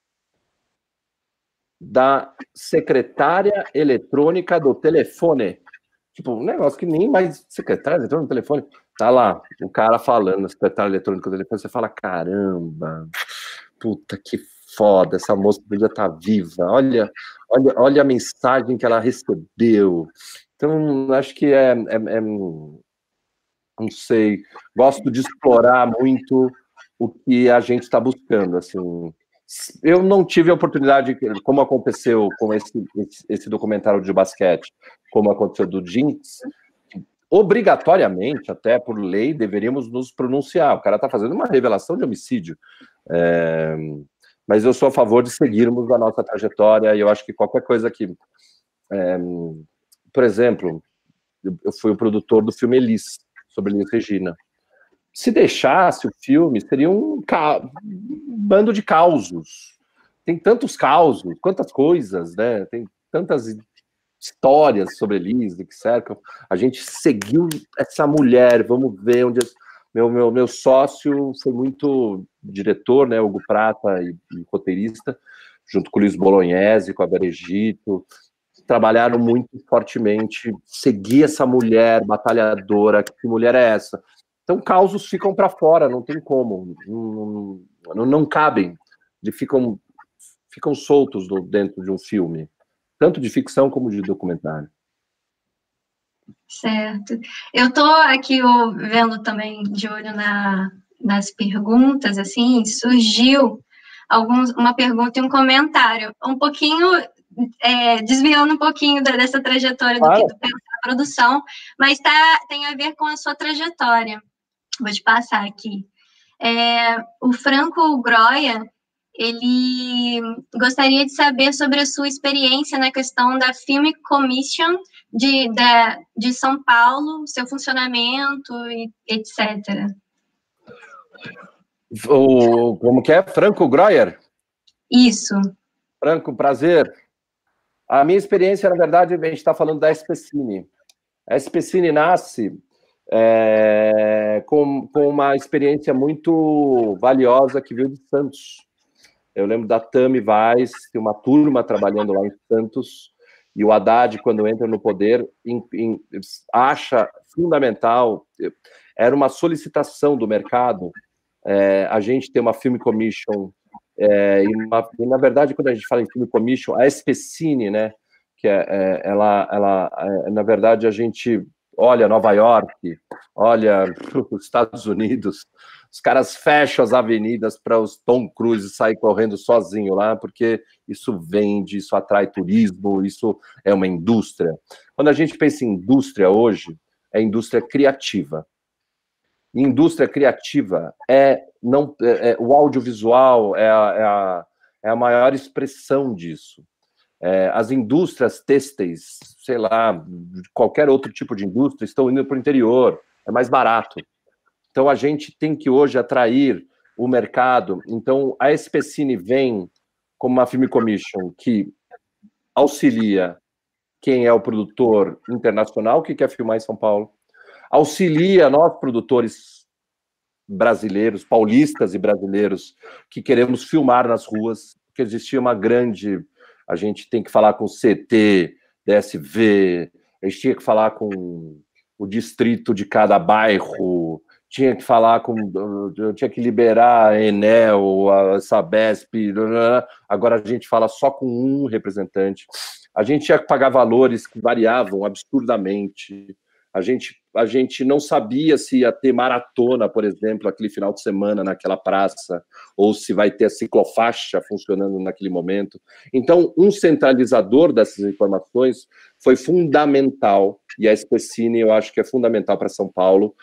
da secretária eletrônica do telefone. Tipo, um negócio que nem mais secretária eletrônica do telefone. Tá lá, o cara falando, secretária eletrônica do telefone, você fala, caramba, puta que foda, essa moça podia estar viva, olha, olha, olha a mensagem que ela recebeu. Então, acho que é, é, é não sei, gosto de explorar muito o que a gente está buscando, assim. Eu não tive a oportunidade, como aconteceu com esse, esse, esse documentário de basquete, como aconteceu do Jinx, obrigatoriamente, até por lei, deveríamos nos pronunciar. O cara está fazendo uma revelação de homicídio. É, mas eu sou a favor de seguirmos a nossa trajetória, e eu acho que qualquer coisa que... É, por exemplo, eu fui o produtor do filme Elis, sobre Elis Regina. Se deixasse o filme, seria um, ca... um bando de causos. Tem tantos causos, quantas coisas, né? Tem tantas histórias sobre Elis que cercam. A gente seguiu essa mulher, vamos ver onde... Meu, meu, meu sócio foi muito diretor, né? Hugo Prata e, e roteirista, junto com o Luiz Bolognese, com a Vera Egito. Trabalharam muito fortemente, seguir essa mulher batalhadora. Que mulher é essa? Então, causos ficam para fora, não tem como, não, não, não cabem, de, ficam, ficam soltos do, dentro de um filme, tanto de ficção como de documentário. Certo. Eu estou aqui ó, vendo também, de olho na, nas perguntas, assim, surgiu alguns, uma pergunta e um comentário, um pouquinho, é, desviando um pouquinho da, dessa trajetória do, que, do pensar produção, mas tá, tem a ver com a sua trajetória. Vou te passar aqui. É, o Franco Groia, ele gostaria de saber sobre a sua experiência na questão da Film Commission de, da, de São Paulo, seu funcionamento, e etcétera. O, como que é? Franco Groyer? Isso. Franco, prazer. A minha experiência, na verdade, a gente está falando da SPCine. A SPCine nasce é, com, com uma experiência muito valiosa que veio de Santos. Eu lembro da Tami Vaz, tem uma turma trabalhando lá em Santos, e o Haddad, quando entra no poder, em, em, acha fundamental, era uma solicitação do mercado, é, a gente ter uma Film Commission, é, e, uma, e, na verdade, quando a gente fala em Film Commission, a SPCine, né, que é, é, ela, ela é, na verdade, a gente olha Nova York, olha os Estados Unidos, os caras fecham as avenidas para os Tom Cruise sair correndo sozinho lá, porque isso vende, isso atrai turismo, isso é uma indústria. Quando a gente pensa em indústria hoje, é indústria criativa. E indústria criativa é, não, é, é o audiovisual, é a, é, a, é a maior expressão disso. É, as indústrias têxteis, sei lá, qualquer outro tipo de indústria, estão indo para o interior, é mais barato. Então, a gente tem que hoje atrair o mercado. Então, a SPCine vem como uma Film Commission que auxilia quem é o produtor internacional que quer filmar em São Paulo, auxilia nós, produtores brasileiros, paulistas e brasileiros, que queremos filmar nas ruas, porque existia uma grande... A gente tem que falar com o C T, D S V, a gente tinha que falar com o distrito de cada bairro, tinha que falar com... Eu tinha que liberar a Enel, a Sabesp, agora a gente fala só com um representante. A gente tinha que pagar valores que variavam absurdamente. A gente, a gente não sabia se ia ter maratona, por exemplo, aquele final de semana naquela praça, ou se vai ter a ciclofaixa funcionando naquele momento. Então, um centralizador dessas informações foi fundamental, e a SPCine eu acho que é fundamental para São Paulo.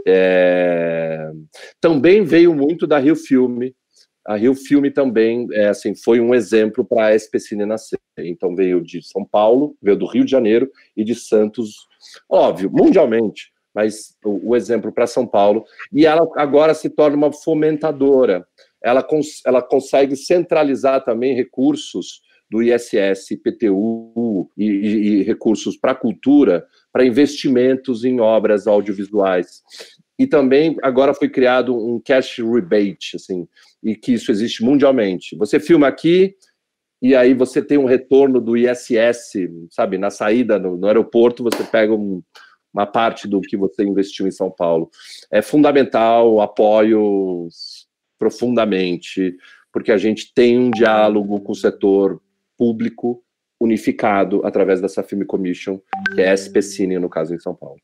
É... Também veio muito da Rio Filme. A Rio Filme também é, assim, foi um exemplo para a SPCine nascer. Então veio de São Paulo, veio do Rio de Janeiro e de Santos, óbvio, mundialmente, mas o, o exemplo para São Paulo. E ela agora se torna uma fomentadora. Ela, cons ela consegue centralizar também recursos do I S S, I P T U e, e, e recursos para a cultura, para investimentos em obras audiovisuais. E também agora foi criado um cash rebate, assim, e que isso existe mundialmente. Você filma aqui e aí você tem um retorno do I S S, sabe, na saída no, no aeroporto você pega um, uma parte do que você investiu em São Paulo. É fundamental, apoio profundamente, porque a gente tem um diálogo com o setor público unificado através dessa Film Commission, que é a SPCine, no caso, em São Paulo.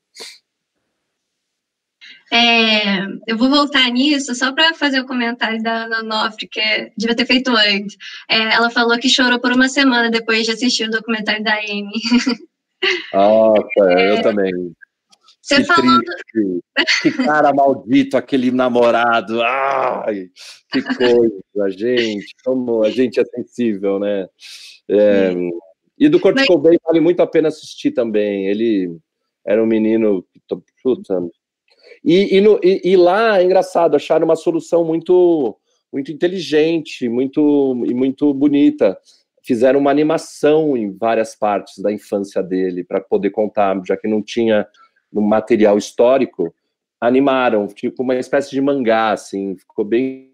É, eu vou voltar nisso só para fazer o comentário da Ana Nofre, que devia ter feito antes. É, ela falou que chorou por uma semana depois de assistir o documentário da Amy. Nossa, é, eu também. Você que falando... triste, que cara maldito, aquele namorado. Ai, que coisa, gente. Como a gente é sensível, né? É, e do Kurt Cobain vale muito a pena assistir também. Ele era um menino... Puta, E, e, no, e, e lá é engraçado, acharam uma solução muito, muito inteligente, muito, e muito bonita. Fizeram uma animação em várias partes da infância dele para poder contar, já que não tinha um material histórico, animaram, tipo uma espécie de mangá, assim, ficou bem...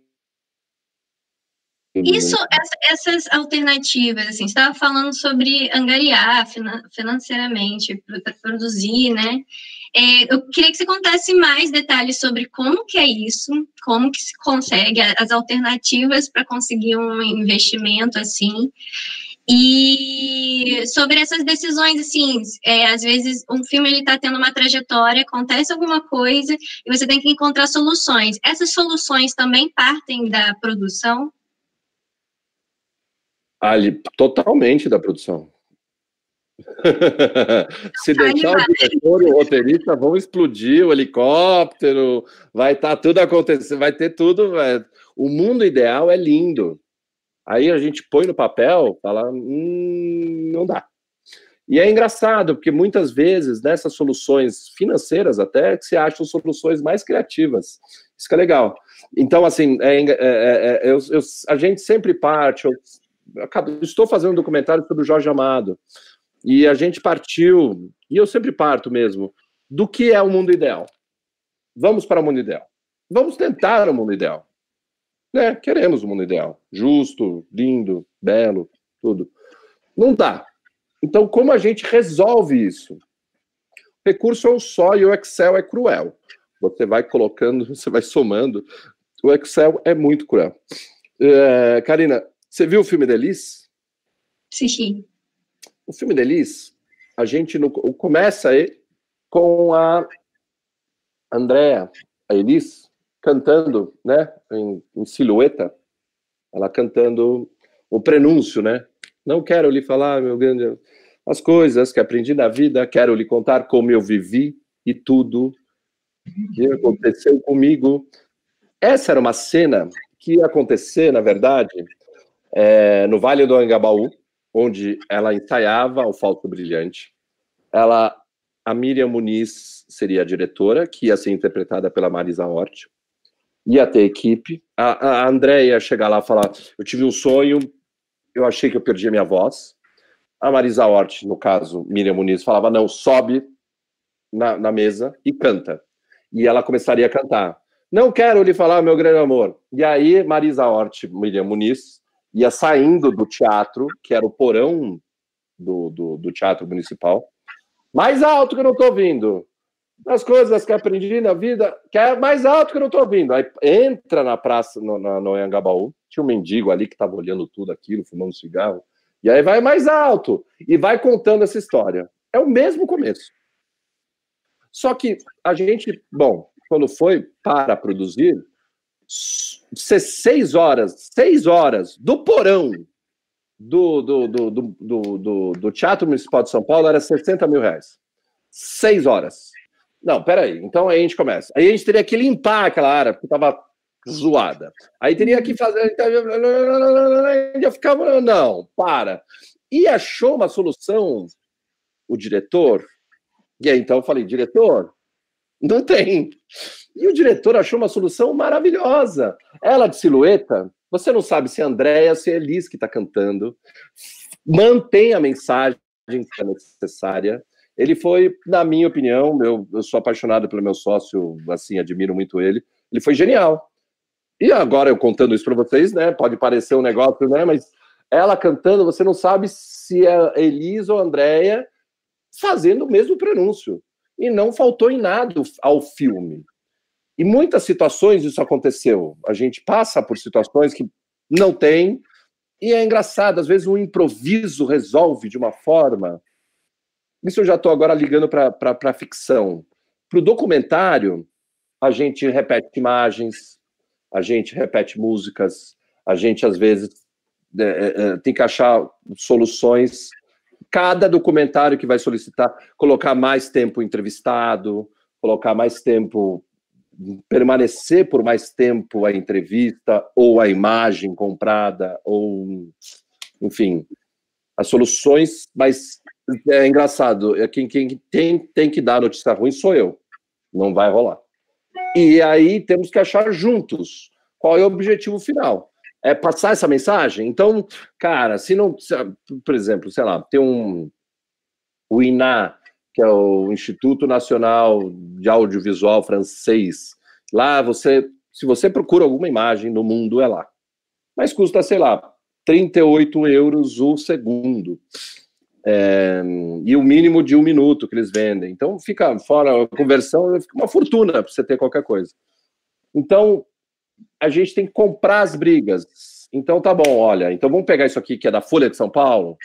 Isso, essa, essas alternativas, assim, você estava falando sobre angariar financeiramente, para produzir, né? É, eu queria que você contasse mais detalhes sobre como que é isso, como que se consegue, as alternativas para conseguir um investimento, assim, e sobre essas decisões, assim, é, às vezes um filme ele está tendo uma trajetória, acontece alguma coisa e você tem que encontrar soluções. Essas soluções também partem da produção? Ali, totalmente da produção. Se deixar o diretor e o roteirista, vão explodir o helicóptero, vai estar tá tudo acontecendo, vai ter tudo. Vai... O mundo ideal é lindo. Aí a gente põe no papel, fala, hum, não dá. E é engraçado, porque muitas vezes, nessas soluções financeiras até, que se acham soluções mais criativas. Isso que é legal. Então, assim, é, é, é, eu, eu, a gente sempre parte... Eu, eu estou fazendo um documentário sobre o Jorge Amado, e a gente partiu, e eu sempre parto mesmo, do que é o mundo ideal. Vamos para o mundo ideal. Vamos tentar o mundo ideal. Né? Queremos o mundo ideal. Justo, lindo, belo, tudo. Não dá. Então, como a gente resolve isso? O recurso é um só e o Excel é cruel. Você vai colocando, você vai somando. O Excel é muito cruel. É, Karina, você viu o filme da Elis? Sim. O filme da Elis, a gente no, começa aí com a Andrea, a Elis, cantando, né, em, em silhueta, ela cantando o prenúncio, né? Não quero lhe falar, meu grande, as coisas que aprendi na vida, quero lhe contar como eu vivi e tudo que aconteceu comigo. Essa era uma cena que ia acontecer, na verdade, é, no Vale do Anhangabaú, onde ela ensaiava o Falso Brilhante. Ela, a Miriam Muniz seria a diretora, que ia ser interpretada pela Marisa Hort. Ia ter equipe. A, a Andréia ia chegar lá e falar, eu tive um sonho, eu achei que eu perdi a minha voz. A Marisa Hort, no caso, Miriam Muniz, falava, não, sobe na, na mesa e canta. E ela começaria a cantar. Não quero lhe falar, meu grande amor. E aí, Marisa Hort, Miriam Muniz, ia saindo do teatro, que era o porão do, do, do Teatro Municipal. Mais alto que eu não estou ouvindo. As coisas que aprendi na vida, que é mais alto que eu não estou ouvindo. Aí entra na praça, no, na, no Anhangabaú, tinha um mendigo ali que estava olhando tudo aquilo, fumando cigarro, e aí vai mais alto, e vai contando essa história. É o mesmo começo. Só que a gente, bom, quando foi para produzir, seis horas, seis horas do porão do, do, do, do, do, do, do Teatro Municipal de São Paulo era sessenta mil reais. Seis horas. Não, peraí. Então aí a gente começa. Aí a gente teria que limpar aquela área, porque estava zoada. Aí teria que fazer... Já ficava... Não, para. E achou uma solução, o diretor. E aí então eu falei, diretor, não tem. E o diretor achou uma solução maravilhosa. Ela de silhueta, você não sabe se é Andréia, se é Elis que está cantando. Mantém a mensagem que é necessária. Ele foi, na minha opinião, eu, eu sou apaixonado pelo meu sócio, assim, admiro muito ele. Ele foi genial. E agora eu contando isso para vocês, né? Pode parecer um negócio, né? Mas ela cantando, você não sabe se é Elis ou Andréia fazendo o mesmo prenúncio. E não faltou em nada ao filme. E muitas situações isso aconteceu. A gente passa por situações que não tem, e é engraçado, às vezes um improviso resolve de uma forma. Isso eu já estou agora ligando para a ficção. Para o documentário, a gente repete imagens, a gente repete músicas, a gente às vezes é, é, tem que achar soluções. Cada documentário que vai solicitar, colocar mais tempo entrevistado, colocar mais tempo, permanecer por mais tempo a entrevista, ou a imagem comprada, ou, enfim, as soluções, mas é engraçado, quem, quem tem, tem que dar notícia ruim sou eu, não vai rolar. E aí temos que achar juntos qual é o objetivo final. É passar essa mensagem? Então, cara, se não... Se, por exemplo, sei lá, tem um... O I N A, que é o Instituto Nacional de Audiovisual Francês. Lá, você, se você procura alguma imagem no mundo, é lá. Mas custa, sei lá, trinta e oito euros o segundo. É, e o mínimo de um minuto que eles vendem. Então, fica fora a conversão, fica uma fortuna para você ter qualquer coisa. Então, a gente tem que comprar as brigas. Então, tá bom, olha, então vamos pegar isso aqui que é da Folha de São Paulo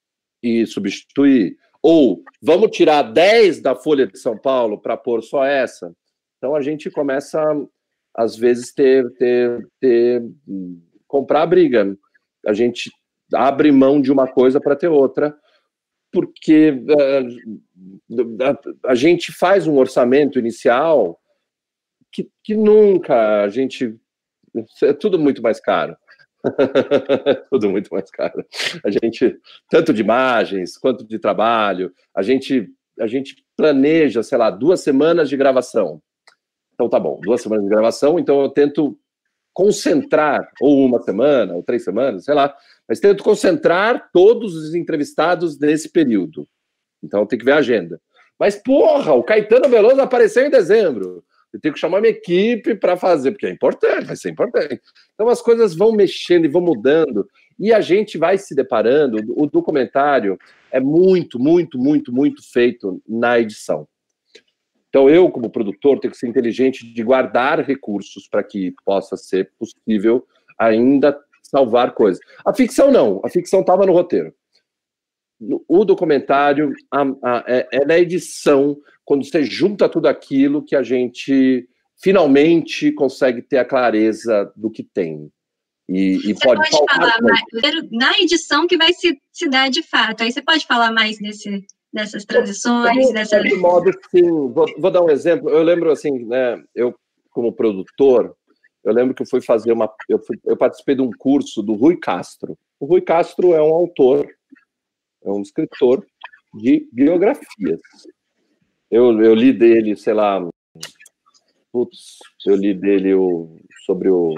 e substituir. Ou vamos tirar dez da Folha de São Paulo para pôr só essa. Então, a gente começa, às vezes, ter, ter, ter comprar a briga. A gente abre mão de uma coisa para ter outra. porque uh, a, a gente faz um orçamento inicial que, que nunca a gente... É tudo muito mais caro. Tudo muito mais caro. A gente, tanto de imagens quanto de trabalho, a gente, a gente planeja, sei lá, duas semanas de gravação. Então tá bom, duas semanas de gravação, então eu tento concentrar, ou uma semana, ou três semanas, sei lá, mas tento concentrar todos os entrevistados nesse período. Então tem que ver a agenda. Mas, porra, o Caetano Veloso apareceu em dezembro. Eu tenho que chamar minha equipe para fazer, porque é importante, vai ser importante. Então as coisas vão mexendo e vão mudando, e a gente vai se deparando. O documentário é muito, muito, muito, muito feito na edição. Então eu, como produtor, tenho que ser inteligente de guardar recursos para que possa ser possível ainda salvar coisas. A ficção não, a ficção estava no roteiro. O documentário a, a, é, é na edição, quando você junta tudo aquilo que a gente finalmente consegue ter a clareza do que tem. E, e você pode, pode falar mais, na edição que vai se, se dar de fato. Aí você pode falar mais desse, dessas transições? De dessa... modo, sim. Vou, vou dar um exemplo. Eu lembro, assim, né, eu, como produtor, eu lembro que eu fui fazer uma... Eu, fui, eu participei de um curso do Rui Castro. O Rui Castro é um autor, é um escritor de biografias. Eu, eu li dele, sei lá, putz, eu li dele o, sobre o,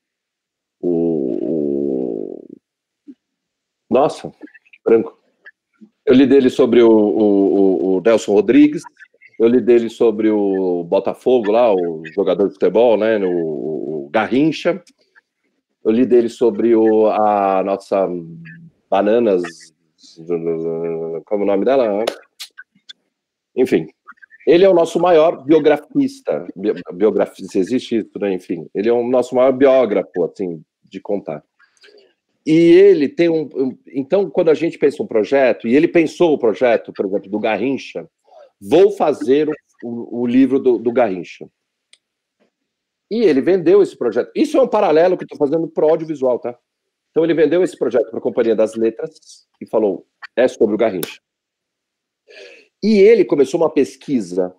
o, o nossa, branco. Eu li dele sobre o, o, o Nelson Rodrigues, eu li dele sobre o Botafogo lá, o jogador de futebol, né, o, o Garrincha. Eu li dele sobre o, a nossa Bananas, como é o nome dela? Enfim, ele é o nosso maior biografista, biografista, se existe isso, né? Enfim, ele é o nosso maior biógrafo, assim, de contar. E ele tem um, um... Então, quando a gente pensa um projeto, e ele pensou o projeto, por exemplo, do Garrincha, vou fazer o, o, o livro do, do Garrincha. E ele vendeu esse projeto. Isso é um paralelo que eu estou fazendo para o audiovisual, tá? Então, ele vendeu esse projeto para a Companhia das Letras e falou, é sobre o Garrincha. E ele começou uma pesquisa.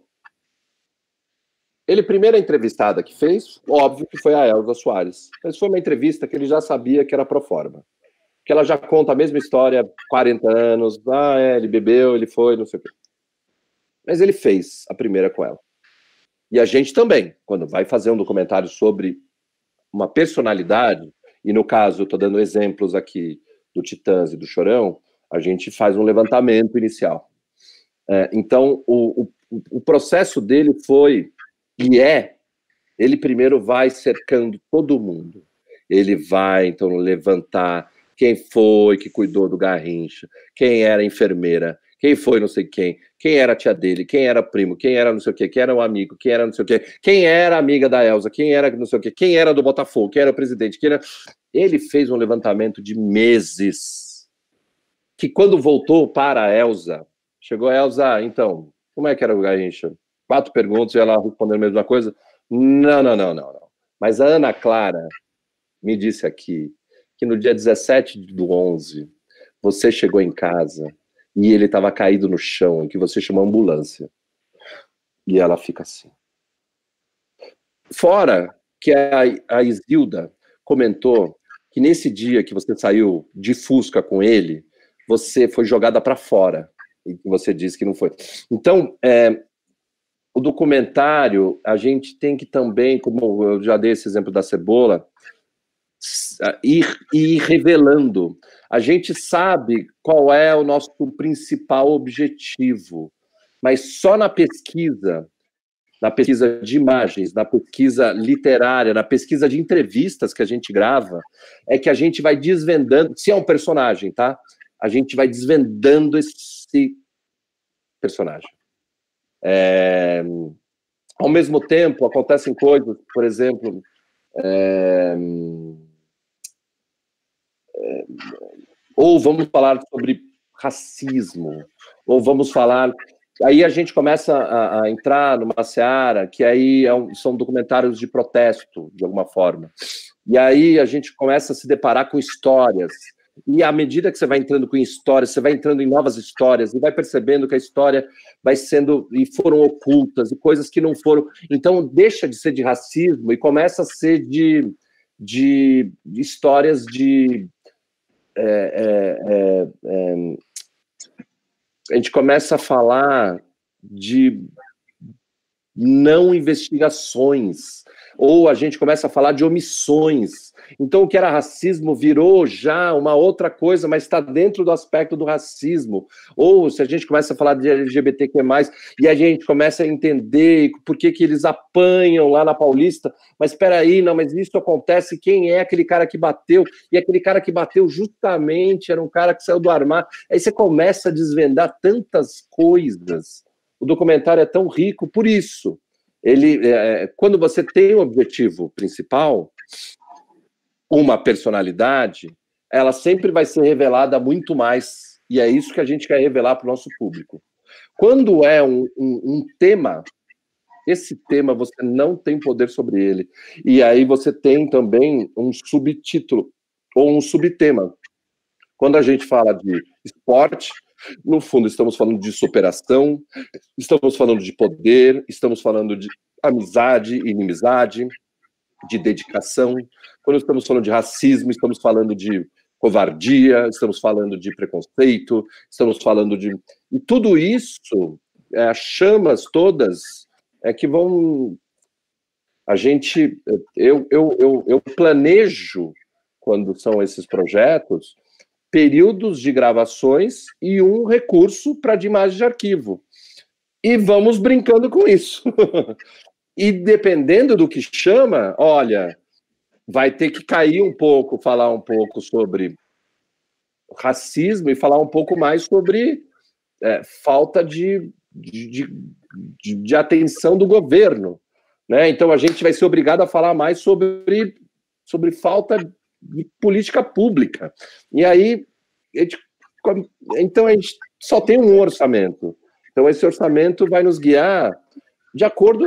Ele, primeira entrevistada que fez, óbvio que foi a Elza Soares. Mas foi uma entrevista que ele já sabia que era pro forma. Que ela já conta a mesma história há quarenta anos. Ah, é, ele bebeu, ele foi, não sei o quê. Mas ele fez a primeira com ela. E a gente também, quando vai fazer um documentário sobre uma personalidade, e no caso, eu estou dando exemplos aqui do Titãs e do Chorão, a gente faz um levantamento inicial. É, então, o, o, o processo dele foi, e é, ele primeiro vai cercando todo mundo. Ele vai, então, levantar quem foi que cuidou do Garrincha, quem era a enfermeira, quem foi não sei quem, quem era a tia dele, quem era primo, quem era não sei o quê, quem era um amigo, quem era não sei o quê, quem era amiga da Elza, quem era não sei o quê, quem era do Botafogo, quem era o presidente, quem era... Ele fez um levantamento de meses, que quando voltou para a Elza, chegou a Elza, então, como é que era o Garrincha? Quatro perguntas e ela respondeu a mesma coisa? Não, não, não, não, não. Mas a Ana Clara me disse aqui que no dia dezessete do onze, você chegou em casa e ele estava caído no chão, que você chamou a ambulância. E ela fica assim. Fora que a, a Isilda comentou que nesse dia que você saiu de Fusca com ele, você foi jogada para fora. E que você disse que não foi. Então, é, o documentário, a gente tem que também, como eu já dei esse exemplo da cebola, ir, ir revelando. A gente sabe qual é o nosso principal objetivo, mas só na pesquisa, na pesquisa de imagens, na pesquisa literária, na pesquisa de entrevistas que a gente grava, é que a gente vai desvendando, se é um personagem, tá? A gente vai desvendando esse personagem. É, ao mesmo tempo, acontecem coisas, por exemplo, é, é, ou vamos falar sobre racismo, ou vamos falar... Aí a gente começa a, a entrar numa seara que aí é um, são documentários de protesto, de alguma forma. E aí a gente começa a se deparar com histórias. E à medida que você vai entrando com histórias, você vai entrando em novas histórias e vai percebendo que a história vai sendo, e foram ocultas, e coisas que não foram. Então, deixa de ser de racismo e começa a ser de, de, de histórias de... É, é, é, é, a gente começa a falar de não investigações, ou a gente começa a falar de omissões. Então, o que era racismo virou já uma outra coisa, mas está dentro do aspecto do racismo. Ou se a gente começa a falar de L G B T Q mais, e a gente começa a entender por que, que eles apanham lá na Paulista, mas espera aí, não, mas isso acontece, quem é aquele cara que bateu? E aquele cara que bateu justamente era um cara que saiu do armário. Aí você começa a desvendar tantas coisas. O documentário é tão rico por isso. Ele, é, quando você tem um objetivo principal, uma personalidade, ela sempre vai ser revelada muito mais. E é isso que a gente quer revelar para o nosso público. Quando é um, um, um tema, esse tema você não tem poder sobre ele. E aí você tem também um subtítulo, ou um subtema. Quando a gente fala de esporte, no fundo, estamos falando de superação, estamos falando de poder, estamos falando de amizade, inimizade, de dedicação. Quando estamos falando de racismo, estamos falando de covardia, estamos falando de preconceito, estamos falando de... E tudo isso, é, as chamas todas, é que vão... A gente... Eu, eu, eu, eu planejo, quando são esses projetos, períodos de gravações e um recurso para de imagem de arquivo. E vamos brincando com isso. E dependendo do que chama, olha, vai ter que cair um pouco, falar um pouco sobre racismo e falar um pouco mais sobre é, falta de, de, de, de atenção do governo. Né? Então a gente vai ser obrigado a falar mais sobre, sobre falta de política pública. E aí, a gente, então a gente só tem um orçamento. Então esse orçamento vai nos guiar de acordo...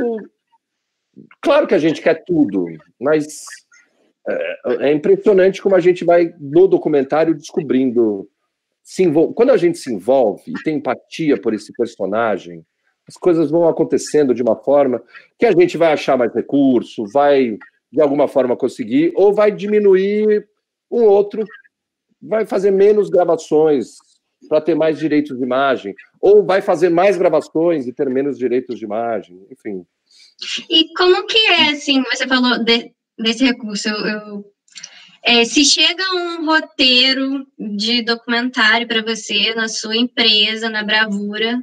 Claro que a gente quer tudo, mas é, é impressionante como a gente vai, no documentário, descobrindo... Se envol... Quando a gente se envolve e tem empatia por esse personagem, as coisas vão acontecendo de uma forma que a gente vai achar mais recurso, vai... de alguma forma conseguir, ou vai diminuir um outro, vai fazer menos gravações para ter mais direitos de imagem, ou vai fazer mais gravações e ter menos direitos de imagem, enfim. E como que é, assim, você falou de, desse recurso, eu, eu, é, se chega um roteiro de documentário para você, na sua empresa, na Bravura,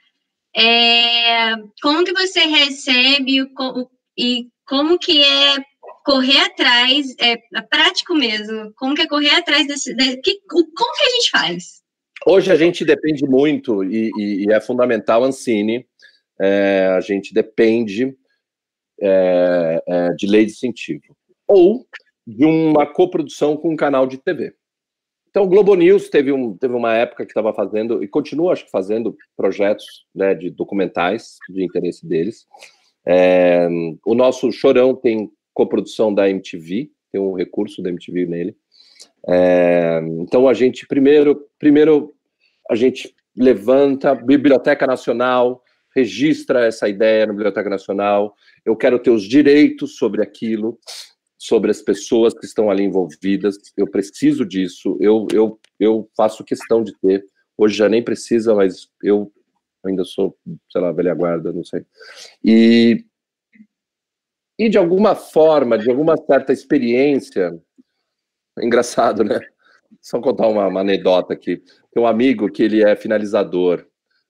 é, como que você recebe o, e como que é correr atrás, é, é prático mesmo, como que é correr atrás desse, de, que, como que a gente faz? Hoje a gente depende muito, e, e, e é fundamental, Ancine, é, a gente depende é, é, de lei de incentivo, ou de uma coprodução com um canal de T V. Então o Globo News teve, um, teve uma época que estava fazendo, e continua, acho que fazendo, projetos, né, de documentais de interesse deles. É, o nosso Chorão tem coprodução da M T V, tem um recurso da M T V nele. É, então a gente primeiro, primeiro a gente levanta Biblioteca Nacional, registra essa ideia na Biblioteca Nacional, eu quero ter os direitos sobre aquilo, sobre as pessoas que estão ali envolvidas, eu preciso disso, eu, eu, eu faço questão de ter, hoje já nem precisa, mas eu ainda sou, sei lá, velha guarda, não sei. E E, de alguma forma, de alguma certa experiência... É engraçado, né? Só contar uma, uma anedota aqui. Tem um amigo que ele é finalizador.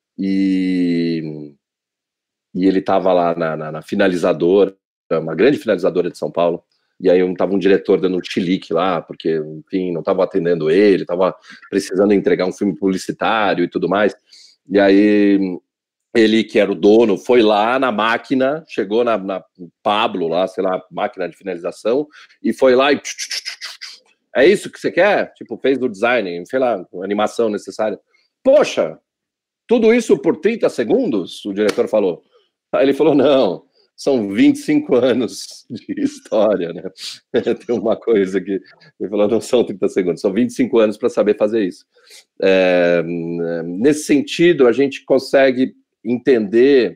E, e ele estava lá na, na, na finalizadora, uma grande finalizadora de São Paulo. E aí estava um diretor dando um chilique lá, porque, enfim, não estava atendendo ele, estava precisando entregar um filme publicitário e tudo mais. E aí... Ele, que era o dono, foi lá na máquina, chegou na, na Pablo, lá, sei lá, máquina de finalização, e foi lá e... É isso que você quer? Tipo, fez o design, sei lá, a animação necessária. Poxa, tudo isso por trinta segundos? O diretor falou. Aí ele falou, não, são vinte e cinco anos de história, né? Tem uma coisa que me falou, não são trinta segundos, são vinte e cinco anos para saber fazer isso. É, nesse sentido, a gente consegue entender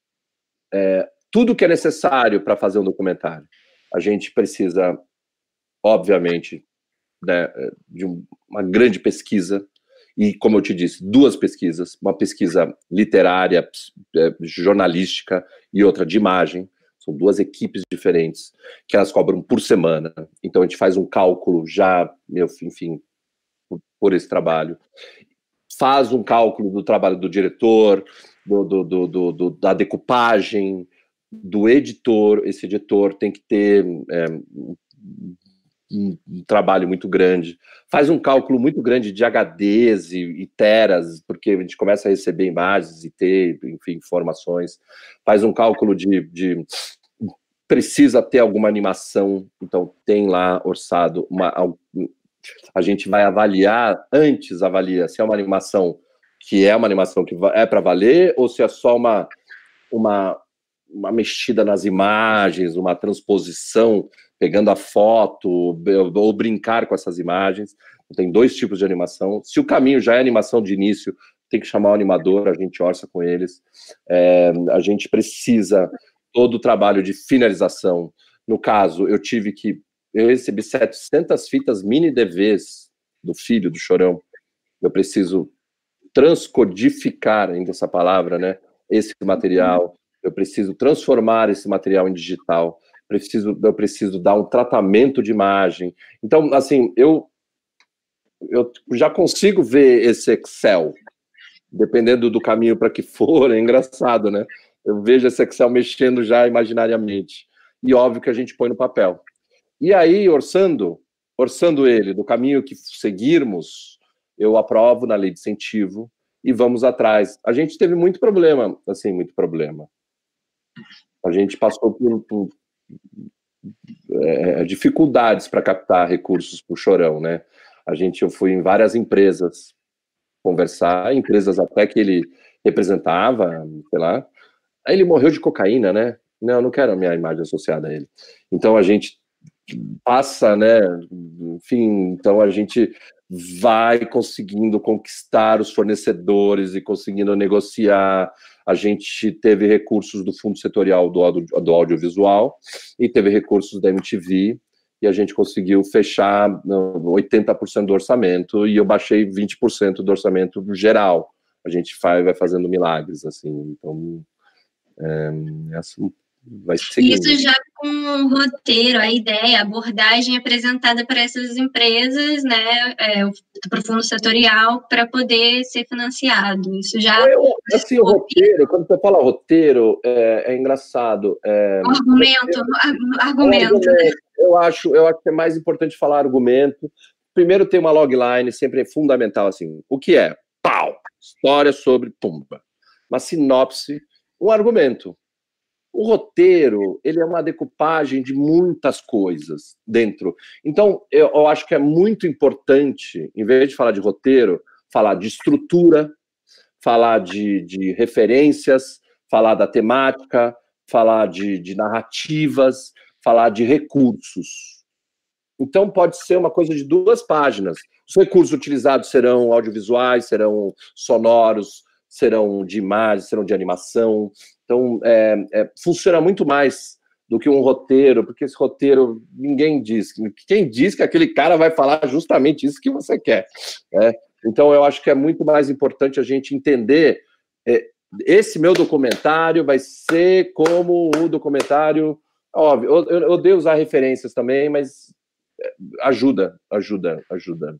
é, tudo que é necessário para fazer um documentário. A gente precisa, obviamente, né, de uma grande pesquisa, e, como eu te disse, duas pesquisas, uma pesquisa literária, jornalística e outra de imagem. São duas equipes diferentes, que elas cobram por semana. Então, a gente faz um cálculo já, enfim, por esse trabalho. Faz um cálculo do trabalho do diretor, do, do, do, do, do, da decupagem, do editor. Esse editor tem que ter é, um, um trabalho muito grande. Faz um cálculo muito grande de H Ds e, e teras, porque a gente começa a receber imagens e ter, enfim, informações. Faz um cálculo de, de precisa ter alguma animação, então tem lá orçado uma... A gente vai avaliar, antes avalia se é uma animação que é uma animação que é para valer, ou se é só uma, uma, uma mexida nas imagens, uma transposição, pegando a foto, ou brincar com essas imagens. Tem dois tipos de animação. Se o caminho já é animação de início, tem que chamar o animador, a gente orça com eles. É, a gente precisa todo o trabalho de finalização. No caso, eu tive que... Eu recebi setecentas fitas mini D Vs do filho do Chorão. Eu preciso transcodificar, ainda essa palavra, né? Esse material. Eu preciso transformar esse material em digital. Preciso, eu preciso dar um tratamento de imagem. Então, assim, eu, eu já consigo ver esse Excel, dependendo do caminho para que for. É engraçado, né? Eu vejo esse Excel mexendo já imaginariamente. E óbvio que a gente põe no papel. E aí, orçando, orçando ele do caminho que seguirmos, eu aprovo na lei de incentivo e vamos atrás. A gente teve muito problema, assim, muito problema. A gente passou por, por é, dificuldades para captar recursos para o Chorão, né? A gente, eu fui em várias empresas conversar, empresas até que ele representava, sei lá. Aí ele morreu de cocaína, né? Não, eu não quero a minha imagem associada a ele. Então a gente passa, né, enfim, então a gente vai conseguindo conquistar os fornecedores e conseguindo negociar. A gente teve recursos do Fundo Setorial do, audio, do Audiovisual e teve recursos da M T V e a gente conseguiu fechar oitenta por cento do orçamento e eu baixei vinte por cento do orçamento geral. A gente vai, vai fazendo milagres, assim, então é, essa vai seguindo. Isso já com o roteiro, a ideia, a abordagem apresentada para essas empresas, né, é, para o fundo setorial, para poder ser financiado. Isso já... Eu, assim, o roteiro, quando você fala roteiro, é, é engraçado. É, argumento, eu, argumento. argumento. Eu acho, eu acho que é mais importante falar argumento. Primeiro tem uma logline, sempre é fundamental, assim, o que é? Pau! História sobre Pumba. Uma sinopse, um argumento. O roteiro, ele é uma decupagem de muitas coisas dentro. Então, eu, eu acho que é muito importante, em vez de falar de roteiro, falar de estrutura, falar de, de referências, falar da temática, falar de, de narrativas, falar de recursos. Então, pode ser uma coisa de duas páginas. Os recursos utilizados serão audiovisuais, serão sonoros, serão de imagem, serão de animação. Então, é, é, funciona muito mais do que um roteiro, porque esse roteiro, ninguém diz. Quem diz que aquele cara vai falar justamente isso que você quer. Né? Então, eu acho que é muito mais importante a gente entender, é, esse meu documentário vai ser como o documentário... Óbvio, eu, eu odeio usar referências também, mas ajuda, ajuda, ajuda.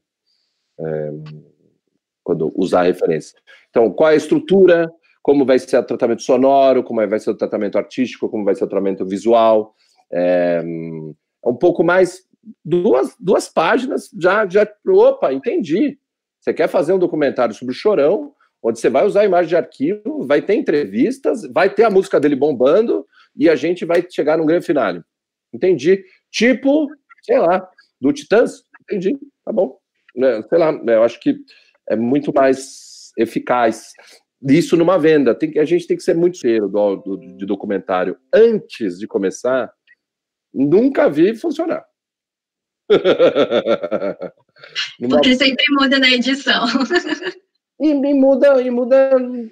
É, quando usar referência. Então, qual é a estrutura... Como vai ser o tratamento sonoro, como vai ser o tratamento artístico, como vai ser o tratamento visual. É, é um pouco mais... Duas, duas páginas, já, já... Opa, entendi. Você quer fazer um documentário sobre o Chorão, onde você vai usar a imagem de arquivo, vai ter entrevistas, vai ter a música dele bombando, e a gente vai chegar num grande finale. Entendi. Tipo, sei lá, do Titãs? Entendi, tá bom. É, sei lá, eu acho que é muito mais eficaz. isso numa venda. Tem que, a gente tem que ser muito sério do, do, de documentário. Antes de começar, nunca vi funcionar. Porque sempre muda na edição. E, e muda, e muda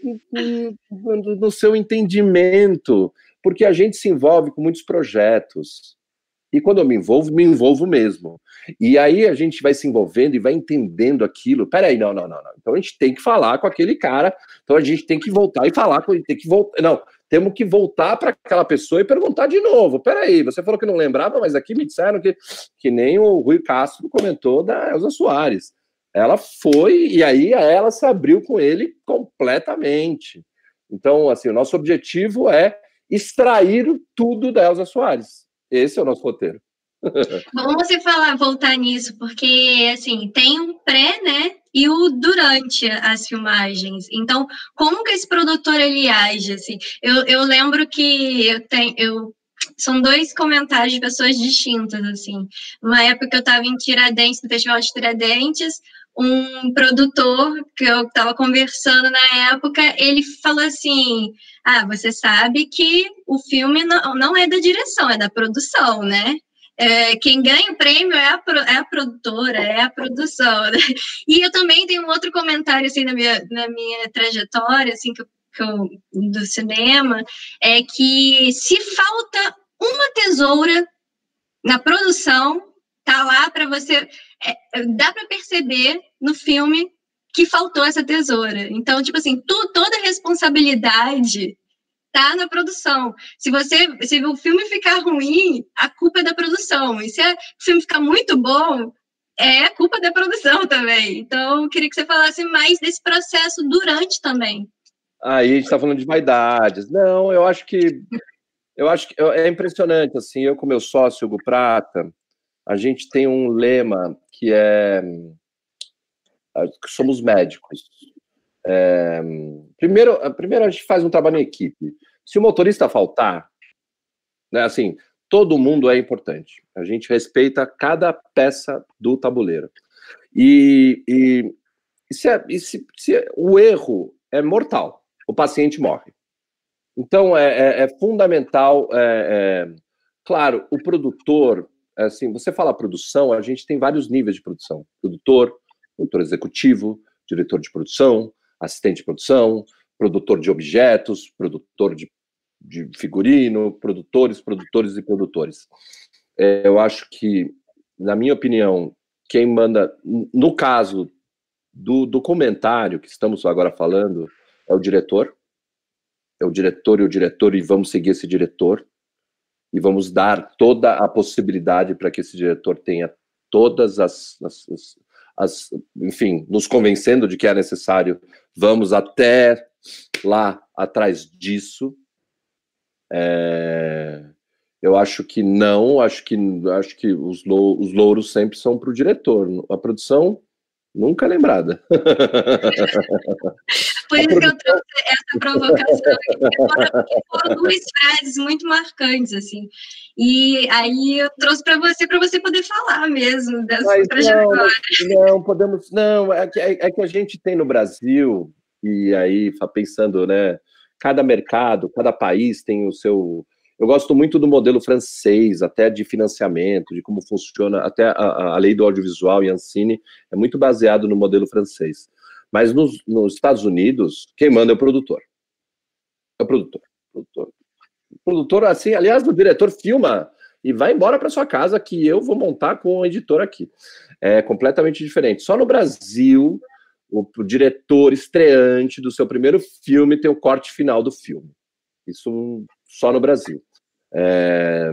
no seu entendimento, porque a gente se envolve com muitos projetos. E quando eu me envolvo, me envolvo mesmo. E aí a gente vai se envolvendo e vai entendendo aquilo. Peraí, não, não, não, não. Então a gente tem que falar com aquele cara, então a gente tem que voltar e falar com ele, tem que voltar. Não, temos que voltar para aquela pessoa e perguntar de novo. Peraí, você falou que não lembrava, mas aqui me disseram que, que nem o Rui Castro comentou da Elza Soares. Ela foi, e aí ela se abriu com ele completamente. Então, assim, o nosso objetivo é extrair tudo da Elza Soares. Esse é o nosso roteiro. Vamos se falar, voltar nisso, porque, assim, tem um pré, né, e o durante as filmagens. Então, como que esse produtor, ele age, assim? Eu, eu lembro que eu tenho... Eu, são dois comentários de pessoas distintas, assim. Uma época que eu estava em Tiradentes, no Festival de Tiradentes, um produtor que eu estava conversando na época, ele falou assim, ah, você sabe que o filme não, não é da direção, é da produção, né? É, quem ganha o prêmio é a, é a produtora, é a produção, né? E eu também tenho um outro comentário, assim, na minha, na minha trajetória, assim, que eu, que eu, do cinema, é que se falta uma tesoura na produção, tá lá para você... É, dá para perceber no filme que faltou essa tesoura. Então, tipo assim, tu, toda a responsabilidade tá na produção. Se você, se o filme ficar ruim, a culpa é da produção. E se o filme ficar muito bom, é a culpa da produção também. Então, eu queria que você falasse mais desse processo durante também. Aí a gente está falando de vaidades. Não, eu acho que eu acho que é impressionante, assim, eu com meu sócio, Hugo Prata, a gente tem um lema que é que somos médicos. É, primeiro, primeiro, a gente faz um trabalho em equipe. Se o motorista faltar, né, assim, todo mundo é importante. A gente respeita cada peça do tabuleiro. E, e, e, se, é, e se, se o erro é mortal, o paciente morre. Então, é, é, é fundamental... É, é, claro, o produtor... Assim, você fala produção, a gente tem vários níveis de produção. Produtor, produtor executivo, diretor de produção, assistente de produção, produtor de objetos, produtor de, de figurino, produtores, produtores e produtores. É, eu acho que, na minha opinião, quem manda, no caso do documentário que estamos agora falando, é o diretor. É o diretor e o diretor, e vamos seguir esse diretor. E vamos dar toda a possibilidade para que esse diretor tenha todas as, as, as, as... Enfim, nos convencendo de que é necessário, vamos até lá atrás disso. É, eu acho que não, acho que, acho que os, lou, os louros sempre são para o diretor. A produção nunca é lembrada. Por isso que eu trouxe essa provocação aqui, foram duas frases muito marcantes, assim. E aí eu trouxe para você, para você poder falar mesmo dessa Mas trajetória. Não, não podemos... Não, é que, é que a gente tem no Brasil, e aí, pensando, né, cada mercado, cada país tem o seu... Eu gosto muito do modelo francês, até de financiamento, de como funciona, até a, a lei do audiovisual e Ancine é muito baseado no modelo francês. Mas nos, nos Estados Unidos, quem manda é o produtor. É o produtor. O produtor, o produtor assim, aliás, o diretor filma e vai embora para sua casa que eu vou montar com o editor aqui. É completamente diferente. Só no Brasil, o, o diretor estreante do seu primeiro filme tem o corte final do filme. Isso só no Brasil. É...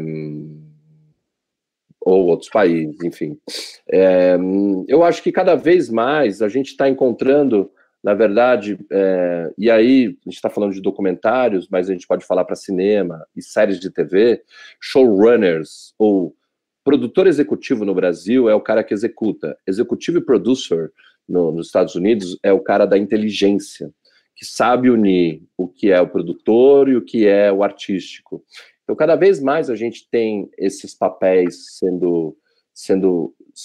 ou outros países, enfim. É, eu acho que cada vez mais a gente está encontrando, na verdade, é, e aí a gente está falando de documentários, mas a gente pode falar para cinema e séries de T V, showrunners, ou produtor executivo no Brasil é o cara que executa. Executive producer no, nos Estados Unidos é o cara da inteligência, que sabe unir o que é o produtor e o que é o artístico. Então, cada vez mais a gente tem esses papéis sendo, sendo,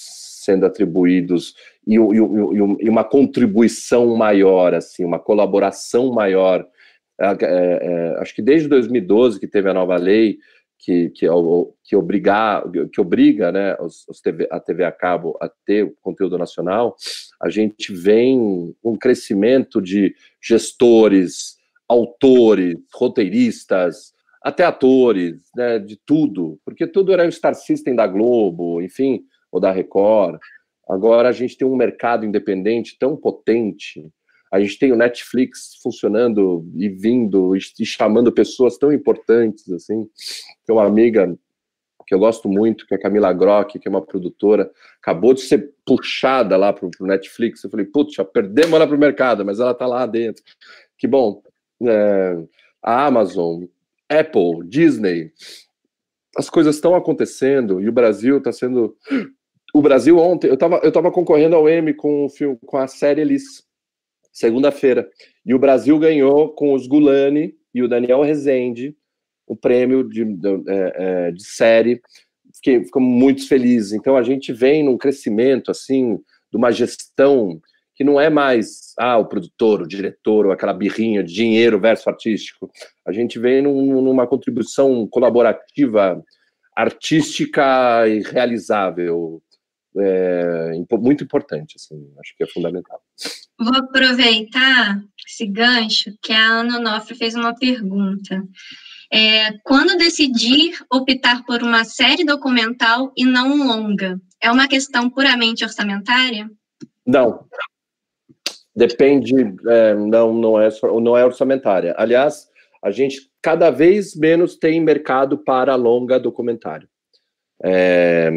sendo atribuídos e, e, e, e uma contribuição maior, assim, uma colaboração maior. É, é, é, acho que desde dois mil e doze, que teve a nova lei que, que, que, obriga, que obriga, né, os, os TV, a T V a cabo a ter conteúdo nacional, a gente vem um crescimento de gestores, autores, roteiristas, até atores, né, de tudo, porque tudo era o Star System da Globo, enfim, ou da Record. Agora a gente tem um mercado independente tão potente, a gente tem o Netflix funcionando e vindo e chamando pessoas tão importantes, assim. Tem uma amiga que eu gosto muito, que é a Camila Grock, que é uma produtora, acabou de ser puxada lá para o Netflix. Eu falei, putz, já perdemos ela para o mercado, mas ela está lá dentro. Que bom. É, a Amazon, Apple, Disney, as coisas estão acontecendo e o Brasil está sendo... O Brasil ontem, eu estava eu tava concorrendo ao Emmy com, o filme, com a série Elis, segunda-feira, e o Brasil ganhou com os Gulani e o Daniel Rezende o prêmio de, de, de, de série. Fiquei, ficamos muito felizes. Então a gente vem num crescimento assim, de uma gestão que não é mais ah, o produtor, o diretor, ou aquela birrinha de dinheiro versus artístico. A gente vem num, numa contribuição colaborativa, artística e realizável. É, muito importante, assim, acho que é fundamental. Vou aproveitar esse gancho que a Ana Onofre fez uma pergunta. É, quando decidir optar por uma série documental e não um longa, é uma questão puramente orçamentária? Não. Depende, é, não, não, é, não é orçamentária. Aliás, a gente cada vez menos tem mercado para longa documentário. É...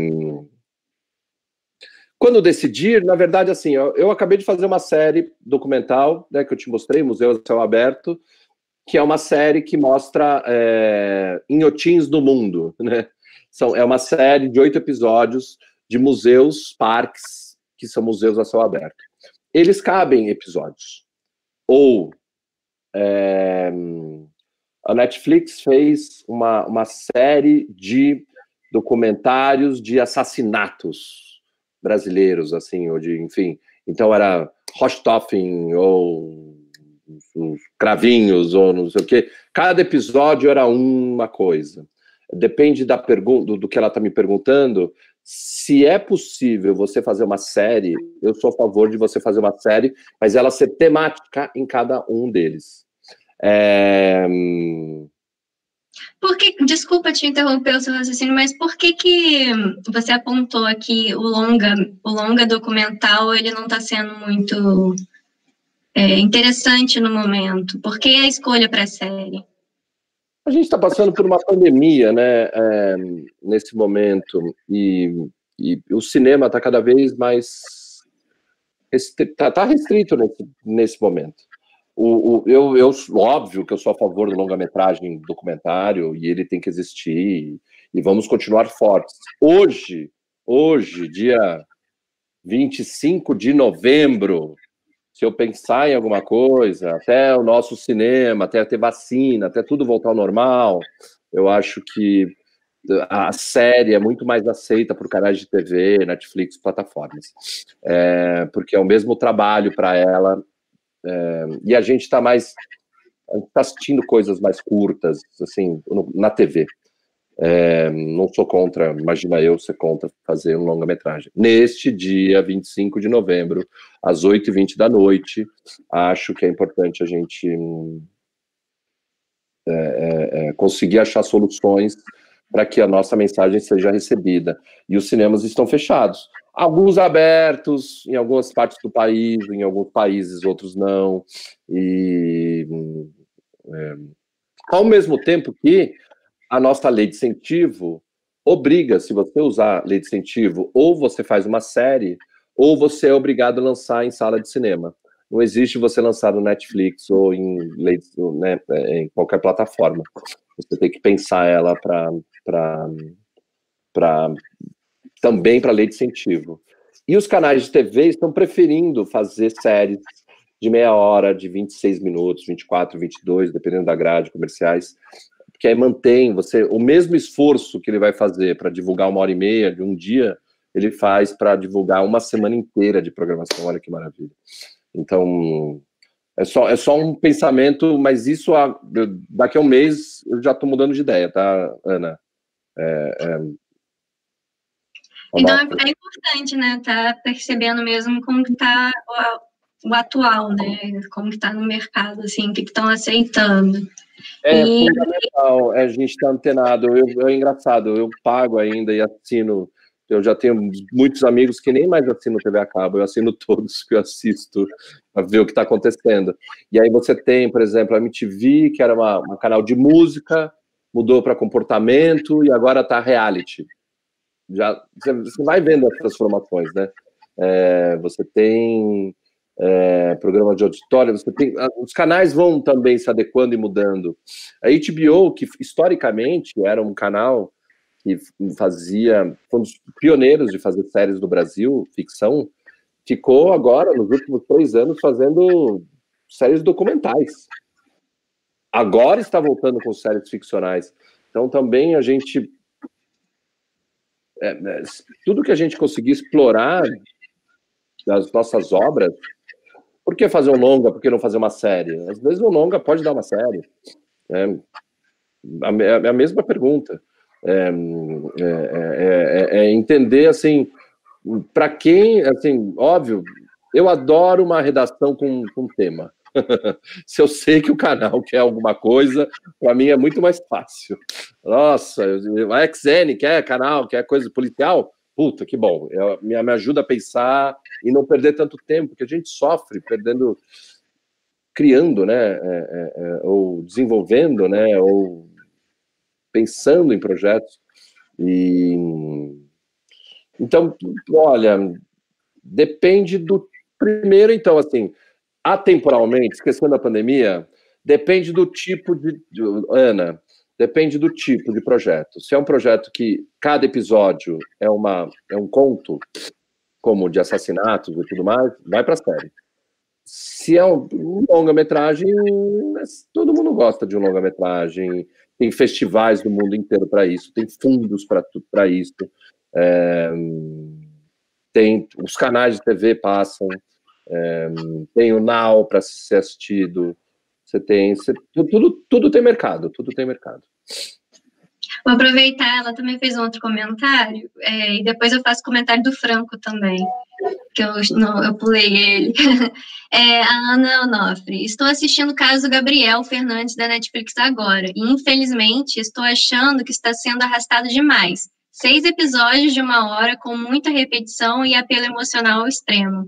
Quando decidir, na verdade, assim, eu, eu acabei de fazer uma série documental, né, que eu te mostrei, Museu a Céu Aberto, que é uma série que mostra é, inhotins do mundo, né? São, é uma série de oito episódios de museus, parques, que são museus a céu aberto. Eles cabem episódios. Ou é, a Netflix fez uma, uma série de documentários de assassinatos brasileiros, assim, ou de, enfim, então era Richthofen, ou os Cravinhos, ou não sei o quê. Cada episódio era uma coisa. Depende da pergunta, do, do que ela está me perguntando. Se é possível você fazer uma série, eu sou a favor de você fazer uma série, mas ela ser temática em cada um deles. É... Por que, desculpa te interromper o seu raciocínio, mas por que que você apontou aqui o longa, o longa documental, ele não está sendo muito é, interessante no momento? Por que a escolha para a série? A gente está passando por uma pandemia, né, é, nesse momento, e, e o cinema está cada vez mais restri- tá, tá restrito nesse, nesse momento. O, o, eu, eu, óbvio que eu sou a favor do longa-metragem documentário e ele tem que existir e, e vamos continuar fortes. Hoje, hoje, dia vinte e cinco de novembro, se eu pensar em alguma coisa, até o nosso cinema, até ter vacina, até tudo voltar ao normal, eu acho que a série é muito mais aceita por canais de T V, Netflix, plataformas. É, porque é o mesmo trabalho para ela. É, e a gente está mais a gente tá assistindo coisas mais curtas, assim, no, na T V. É, não sou contra, imagina eu ser contra fazer um longa-metragem. Neste dia vinte e cinco de novembro, às oito e vinte da noite, acho que é importante a gente é, é, é, conseguir achar soluções para que a nossa mensagem seja recebida. E os cinemas estão fechados. Alguns abertos, em algumas partes do país, em alguns países, outros não. E é, ao mesmo tempo que a nossa lei de incentivo obriga, se você usar lei de incentivo, ou você faz uma série, ou você é obrigado a lançar em sala de cinema. Não existe você lançar no Netflix ou em, né, em qualquer plataforma. Você tem que pensar ela para também para a lei de incentivo. E os canais de T V estão preferindo fazer séries de meia hora, de vinte e seis minutos, vinte e quatro, vinte e dois, dependendo da grade, comerciais, porque aí mantém você, o mesmo esforço que ele vai fazer para divulgar uma hora e meia de um dia, ele faz para divulgar uma semana inteira de programação, olha que maravilha. Então, é só, é só um pensamento, mas isso, daqui a um mês, eu já estou mudando de ideia, tá, Ana? É, é... Então, é, é importante, né, tá percebendo mesmo como que tá o, o atual, né, como que tá no mercado, assim, o que estão aceitando. É e... fundamental, é, a gente está antenado. Eu, é engraçado, eu pago ainda e assino. Eu já tenho muitos amigos que nem mais assinam T V a cabo, eu assino todos que eu assisto para ver o que está acontecendo. E aí você tem, por exemplo, a M T V, que era uma, um canal de música, mudou para comportamento e agora está reality. Já, você vai vendo as transformações, né? É, você tem... É, programa de auditório, você tem, os canais vão também se adequando e mudando. A H B O, que historicamente era um canal que fazia, foi um dos pioneiros de fazer séries do Brasil, ficção, ficou agora, nos últimos três anos, fazendo séries documentais. Agora está voltando com séries ficcionais. Então também a gente... É, é, tudo que a gente conseguir explorar das nossas obras. Por que fazer um longa? Por que não fazer uma série? Às vezes um longa pode dar uma série. É a, a mesma pergunta. É, é, é, é entender, assim, para quem, assim, óbvio, eu adoro uma redação com, com tema. Se eu sei que o canal quer alguma coisa, para mim é muito mais fácil. Nossa, a X N quer canal, quer coisa policial? Puta, que bom, eu, me, me ajuda a pensar e não perder tanto tempo, porque a gente sofre perdendo, criando, né, é, é, é, ou desenvolvendo, né, ou pensando em projetos. E então, olha, depende do primeiro, então, assim, atemporalmente, esquecendo a pandemia, depende do tipo de, de Ana, depende do tipo de projeto. Se é um projeto que cada episódio é, uma, é um conto, como de assassinatos e tudo mais, vai para a série. Se é um, um longa-metragem, todo mundo gosta de um longa-metragem, tem festivais no mundo inteiro para isso, tem fundos para isso, é, tem, os canais de T V passam, é, tem o Now para ser assistido, você tem, você, tudo, tudo tem mercado, tudo tem mercado. Vou aproveitar, ela também fez um outro comentário, é, e depois eu faço comentário do Franco também, que eu, não, eu pulei ele. É, a Ana Onofre, estou assistindo o caso do Gabriel Fernandes da Netflix agora, e infelizmente estou achando que está sendo arrastado demais. Seis episódios de uma hora com muita repetição e apelo emocional extremo.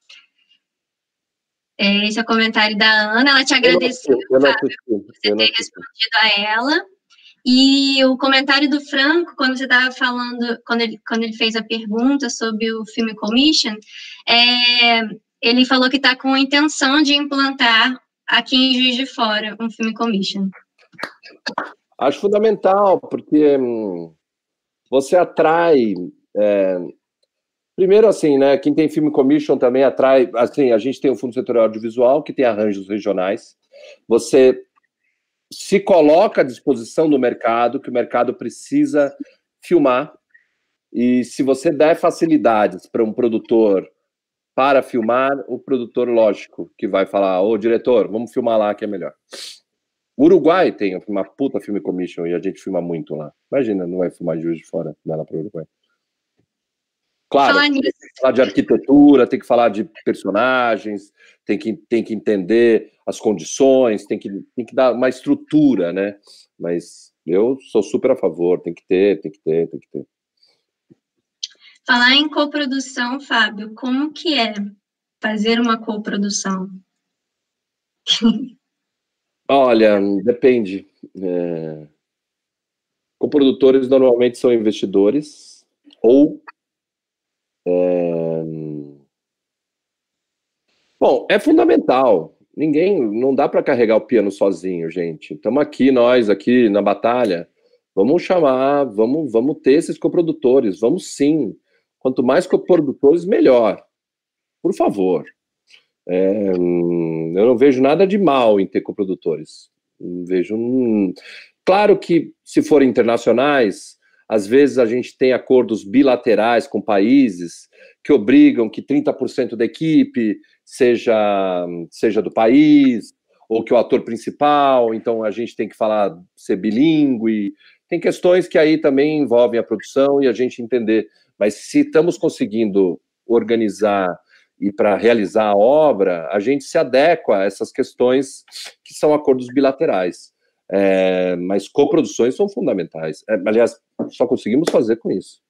É, esse é o comentário da Ana, ela te agradeceu, Fábio, por você ter respondido a ela. E o comentário do Franco, quando você estava falando, quando ele, quando ele fez a pergunta sobre o Film Commission, é, ele falou que está com a intenção de implantar aqui em Juiz de Fora um Film Commission. Acho fundamental, porque hum, você atrai... É, primeiro, assim, né, quem tem Film Commission também atrai... Assim, a gente tem o Fundo Setorial Audiovisual, que tem arranjos regionais. Você... se coloca à disposição do mercado, que o mercado precisa filmar, e se você der facilidades para um produtor para filmar, o produtor, lógico, que vai falar, ô, diretor, vamos filmar lá que é melhor. O Uruguai tem uma puta Film Commission, e a gente filma muito lá. Imagina, não vai filmar de Juiz de Fora, vai lá para o Uruguai. Claro, tem que falar de arquitetura, tem que falar de personagens, tem que, tem que entender as condições, tem que, tem que dar uma estrutura, né? Mas eu sou super a favor, tem que ter, tem que ter, tem que ter. Falar em coprodução, Fábio, como que é fazer uma coprodução? Olha, depende. É... Coprodutores normalmente são investidores ou... É... Bom, é fundamental. Ninguém, não dá para carregar o piano sozinho, gente. Estamos aqui, nós aqui na batalha. Vamos chamar, vamos, vamos ter esses coprodutores, vamos sim. Quanto mais coprodutores, melhor. Por favor. É, eu não vejo nada de mal em ter coprodutores. Não vejo. Hum... Claro que, se forem internacionais, às vezes a gente tem acordos bilaterais com países que obrigam que trinta por cento da equipe seja, seja do país, ou que o ator principal, então a gente tem que falar, ser bilíngue. Tem questões que aí também envolvem a produção e a gente entender. Mas se estamos conseguindo organizar e para realizar a obra, a gente se adequa a essas questões que são acordos bilaterais. É, mas coproduções são fundamentais. É, aliás, só conseguimos fazer com isso.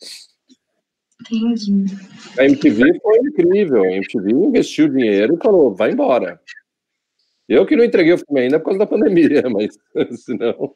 Entendi. A M T V foi incrível. A M T V investiu dinheiro e falou, vai embora. Eu que não entreguei o filme ainda por causa da pandemia, mas senão...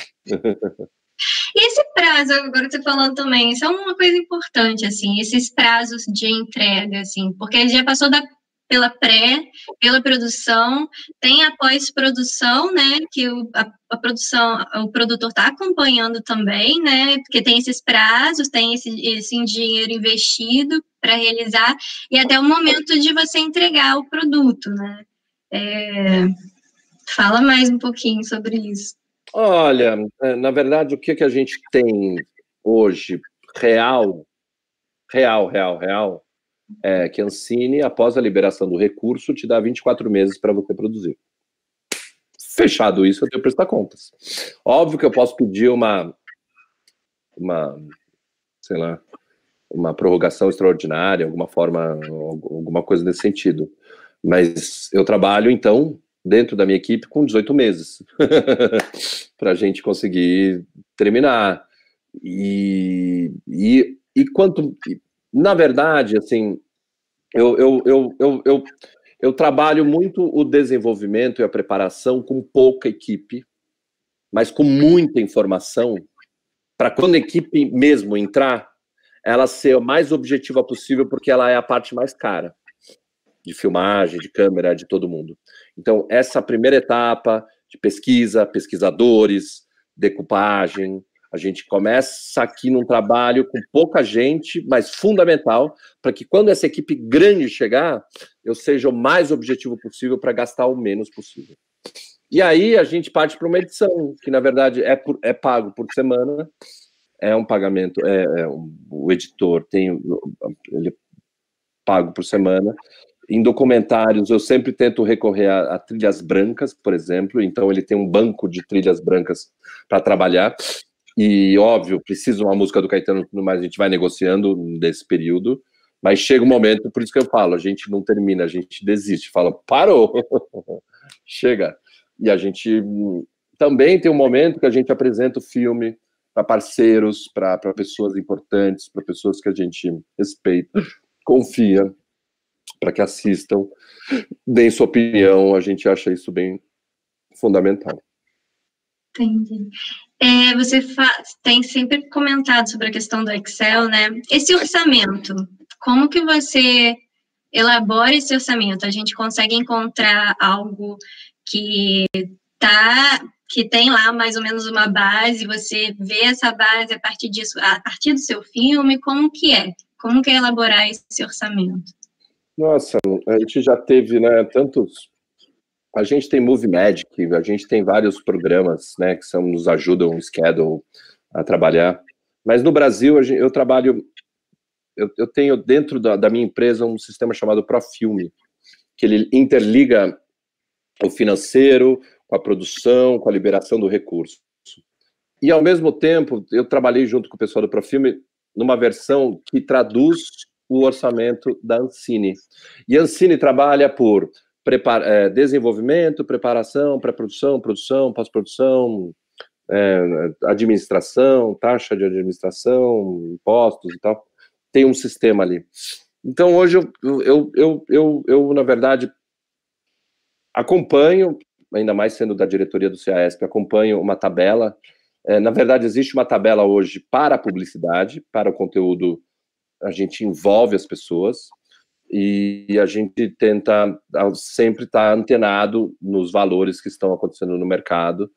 E esse prazo, agora você falando também, isso é uma coisa importante, assim, esses prazos de entrega, assim, porque ele já passou da, pela pré, pela produção, tem a pós-produção, né, que o, a, a produção, o produtor está acompanhando também, né, porque tem esses prazos, tem esse, esse dinheiro investido para realizar, e até o momento de você entregar o produto, né. É, fala mais um pouquinho sobre isso. Olha, na verdade, o que, que a gente tem hoje, real, real, real, real, é que a Ancine, após a liberação do recurso, te dá vinte e quatro meses para você produzir. Fechado isso, eu tenho que prestar contas. Óbvio que eu posso pedir uma, uma, sei lá, uma prorrogação extraordinária, alguma forma, alguma coisa nesse sentido. Mas eu trabalho, então, dentro da minha equipe, com dezoito meses, para a gente conseguir terminar. E, e, e quanto... Na verdade, assim, eu, eu, eu, eu, eu, eu trabalho muito o desenvolvimento e a preparação com pouca equipe, mas com muita informação, para quando a equipe mesmo entrar, ela ser o mais objetiva possível, porque ela é a parte mais cara de filmagem, de câmera, de todo mundo. Então, essa primeira etapa de pesquisa, pesquisadores, decupagem, a gente começa aqui num trabalho com pouca gente, mas fundamental, para que quando essa equipe grande chegar, eu seja o mais objetivo possível para gastar o menos possível. E aí a gente parte para uma edição, que na verdade é, por, é pago por semana, é um pagamento, é, é um, o editor tem, ele é pago por semana. Em documentários, eu sempre tento recorrer a, a trilhas brancas, por exemplo, então ele tem um banco de trilhas brancas para trabalhar, e, óbvio, precisa uma música do Caetano e tudo mais, a gente vai negociando nesse período, mas chega um momento, por isso que eu falo, a gente não termina, a gente desiste, fala, parou, chega. E a gente também tem um momento que a gente apresenta o filme para parceiros, para pessoas importantes, para pessoas que a gente respeita, confia, para que assistam, deem sua opinião, a gente acha isso bem fundamental. Entendi. É, você tem sempre comentado sobre a questão do Excel, né? Esse orçamento, como que você elabora esse orçamento? A gente consegue encontrar algo que tá, que tem lá mais ou menos uma base, você vê essa base a partir disso, a partir do seu filme, como que é? Como que é elaborar esse orçamento? Nossa, a gente já teve, né, tantos... A gente tem Movie Magic, a gente tem vários programas, né, que são, nos ajudam o schedule a trabalhar. Mas no Brasil, eu trabalho... Eu, eu tenho dentro da, da minha empresa um sistema chamado Profilme, que ele interliga o financeiro com a produção, com a liberação do recurso. E, ao mesmo tempo, eu trabalhei junto com o pessoal do Profilme numa versão que traduz o orçamento da Ancine. E a Ancine trabalha por prepara, é, desenvolvimento, preparação, pré-produção, produção, pós-produção, é, administração, taxa de administração, impostos e tal. Tem um sistema ali. Então, hoje, eu, eu, eu, eu, eu na verdade, acompanho, ainda mais sendo da diretoria do CEASP, acompanho uma tabela. É, na verdade, existe uma tabela hoje para a publicidade, para o conteúdo. A gente envolve as pessoas e a gente tenta sempre estar antenado nos valores que estão acontecendo no mercado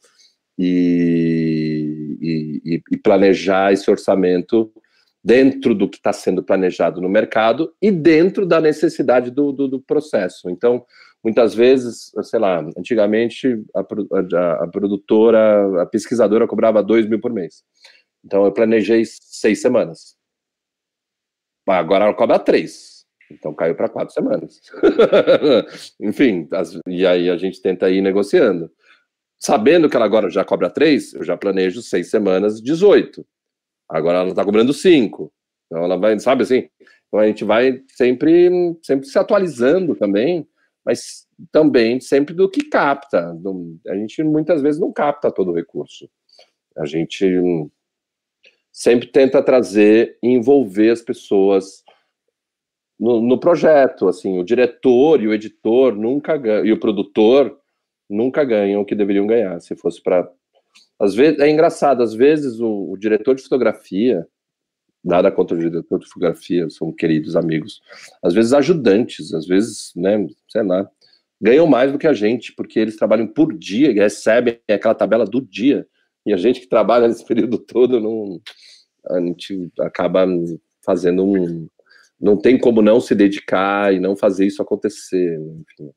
e, e, e planejar esse orçamento dentro do que está sendo planejado no mercado e dentro da necessidade do, do, do processo. Então, muitas vezes, sei lá, antigamente a, a, a produtora, a pesquisadora cobrava dois mil por mês. Então eu planejei seis semanas. Agora ela cobra três. Então caiu para quatro semanas. Enfim, as, e aí a gente tenta ir negociando. Sabendo que ela agora já cobra três, eu já planejo seis semanas, dezoito. Agora ela está cobrando cinco. Então ela vai, sabe assim? Então a gente vai sempre, sempre se atualizando também, mas também sempre do que capta. A gente muitas vezes não capta todo o recurso. A gente sempre tenta trazer e envolver as pessoas no, no projeto. Assim, o diretor e o editor nunca ganham, e o produtor nunca ganham o que deveriam ganhar. Se fosse para... Às vezes, é engraçado, às vezes o, o diretor de fotografia, nada contra o diretor de fotografia, são queridos amigos, às vezes ajudantes, às vezes, né, sei lá, ganham mais do que a gente, porque eles trabalham por dia, recebem aquela tabela do dia, e a gente que trabalha nesse período todo, não, a gente acaba fazendo um... Não tem como não se dedicar e não fazer isso acontecer, enfim.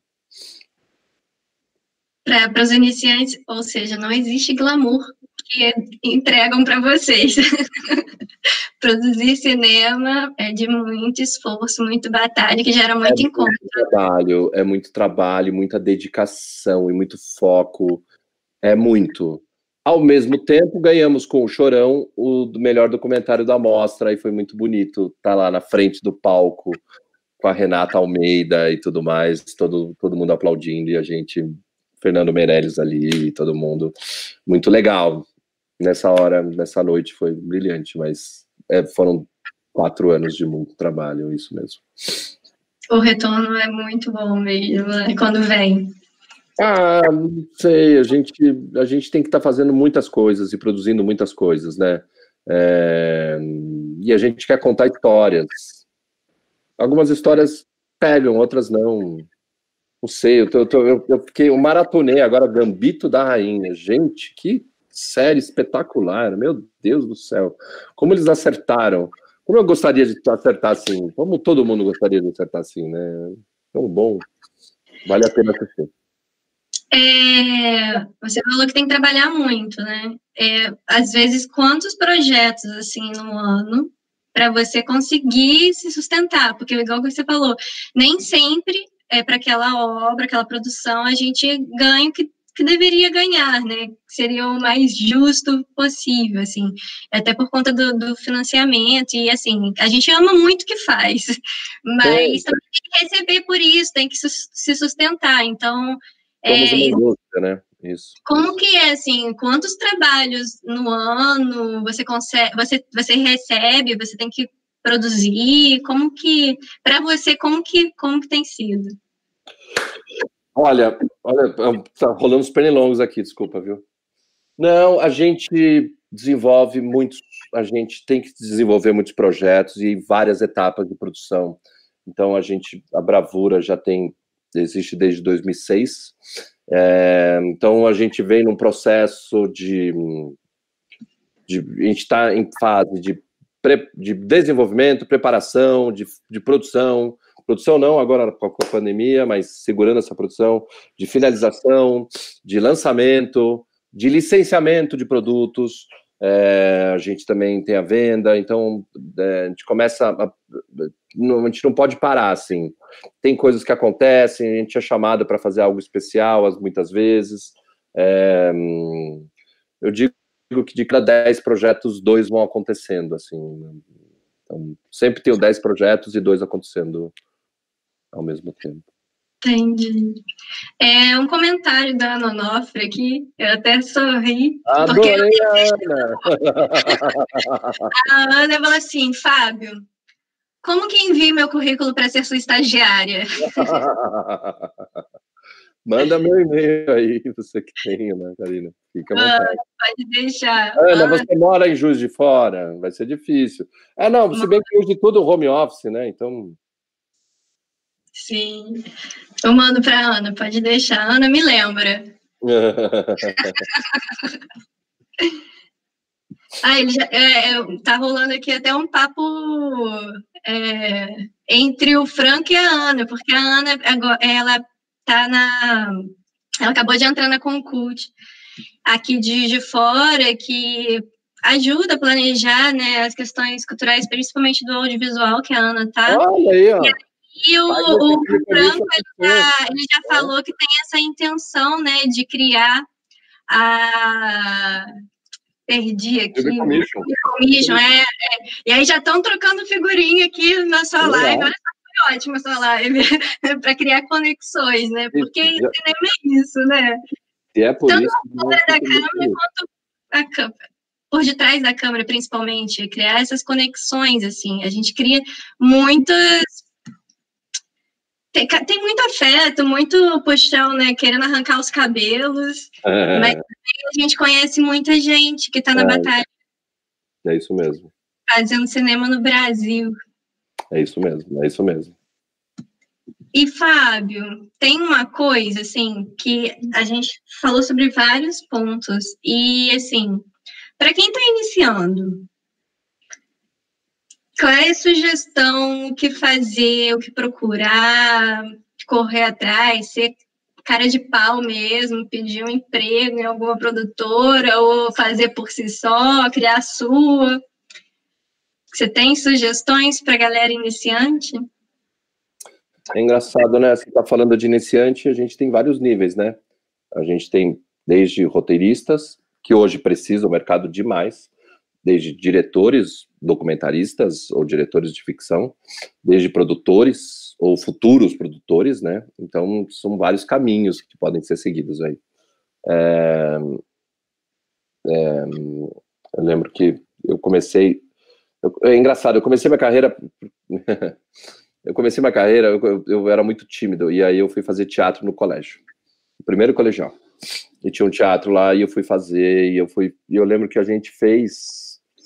Para os iniciantes, ou seja, não existe glamour que entregam para vocês. Produzir cinema é de muito esforço, muito batalha, que gera muito é encontro. Muito trabalho, é muito trabalho, muita dedicação e muito foco. É muito. Ao mesmo tempo, ganhamos com o Chorão o melhor documentário da mostra, e foi muito bonito estar lá na frente do palco com a Renata Almeida e tudo mais, todo, todo mundo aplaudindo, e a gente... Fernando Meirelles ali, todo mundo, muito legal, nessa hora, nessa noite foi brilhante, mas é, foram quatro anos de muito trabalho, isso mesmo. O retorno é muito bom mesmo, né, quando vem. Ah, não sei, a gente, a gente tem que estar tá fazendo muitas coisas e produzindo muitas coisas, né, é, e a gente quer contar histórias, algumas histórias pegam, outras não. Não sei, eu, tô, eu, tô, eu, eu fiquei, eu maratonei agora Gambito da Rainha. Gente, que série espetacular, meu Deus do céu. Como eles acertaram. Como eu gostaria de acertar assim. Como todo mundo gostaria de acertar assim, né? Tão bom. Vale a pena assistir. É, você falou que tem que trabalhar muito, né? É, às vezes, quantos projetos, assim, no ano, para você conseguir se sustentar? Porque, igual que você falou, nem sempre... É, para aquela obra, aquela produção, a gente ganha o que, que deveria ganhar, né? Seria o mais justo possível, assim, até por conta do, do financiamento, e assim, a gente ama muito o que faz, mas é. também tem que receber por isso, tem que su se sustentar, então... Somos é, uma indústria, né? Isso. Como que é, assim, quantos trabalhos no ano você consegue, você, você recebe, você tem que produzir, como que, para você, como que, como que tem sido? Olha, olha, tá rolando uns pernilongos aqui, desculpa, viu? Não, a gente desenvolve muitos, a gente tem que desenvolver muitos projetos e várias etapas de produção. Então, a gente, a Bravura já tem, existe desde dois mil e seis, é, então a gente vem num processo de, de a gente está em fase de de desenvolvimento, preparação, de, de produção, produção não agora com a pandemia, mas segurando essa produção, de finalização, de lançamento, de licenciamento de produtos, é, a gente também tem a venda, então é, a gente começa, a, a gente não pode parar, assim, tem coisas que acontecem, a gente é chamado para fazer algo especial, muitas vezes, é, eu digo que de cada dez projetos, dois vão acontecendo, assim. Então, sempre tenho dez projetos e dois acontecendo ao mesmo tempo. Entendi. É um comentário da Ana Onofre aqui, eu até sorri. Adorei porque... a Ana! A Ana falou assim, Fábio, como que envio meu currículo para ser sua estagiária? Manda meu e-mail aí, você que tem, né, Karina? Fica à vontade. Ah, pode deixar. Ana, ah. você mora em Juiz de Fora? Vai ser difícil. Ah, não, se bem que hoje tudo home office, né? Então... Sim. Eu mando para a Ana, pode deixar. A Ana me lembra. ah, ele já, é, tá rolando aqui até um papo é, entre o Franco e a Ana, porque a Ana, ela tá na... Ela acabou de entrar na Concult aqui de, de fora, que ajuda a planejar, né, as questões culturais, principalmente do audiovisual, que a Ana tá. Olha aí, ó. E o, o, o Franco, ele já, ele já falou que tem essa intenção, né, de criar a... Perdi aqui. Commission. Commission, é, é. E aí já estão trocando figurinha aqui na sua live. Olha só, foi ótima a sua live. Para criar conexões, né? Porque isso, cinema é isso, né? E é por Tanto isso por fora da câmera quanto a câmera. Por detrás da câmera, principalmente. Criar essas conexões, assim. A gente cria muitas... Tem, tem muito afeto, muito puxão, né? Querendo arrancar os cabelos. É. Mas a gente conhece muita gente que está na é. batalha. É isso mesmo. Fazendo cinema no Brasil. É isso mesmo, é isso mesmo. E, Fábio, tem uma coisa, assim, que a gente falou sobre vários pontos. E, assim, para quem está iniciando... Qual é a sugestão, o que fazer, o que procurar, correr atrás, ser cara de pau mesmo, pedir um emprego em alguma produtora ou fazer por si só, criar a sua? Você tem sugestões para a galera iniciante? É engraçado, né? Você está falando de iniciante, a gente tem vários níveis, né? A gente tem desde roteiristas, que hoje precisam, o mercado demais, desde diretores, documentaristas ou diretores de ficção, desde produtores ou futuros produtores, né? Então, são vários caminhos que podem ser seguidos aí. É, é, eu lembro que eu comecei... Eu, é engraçado, eu comecei minha carreira... eu comecei minha carreira, eu, eu, eu era muito tímido, e aí eu fui fazer teatro no colégio. O primeiro colegial. E tinha um teatro lá, e eu fui fazer, e eu fui... E eu lembro que a gente fez...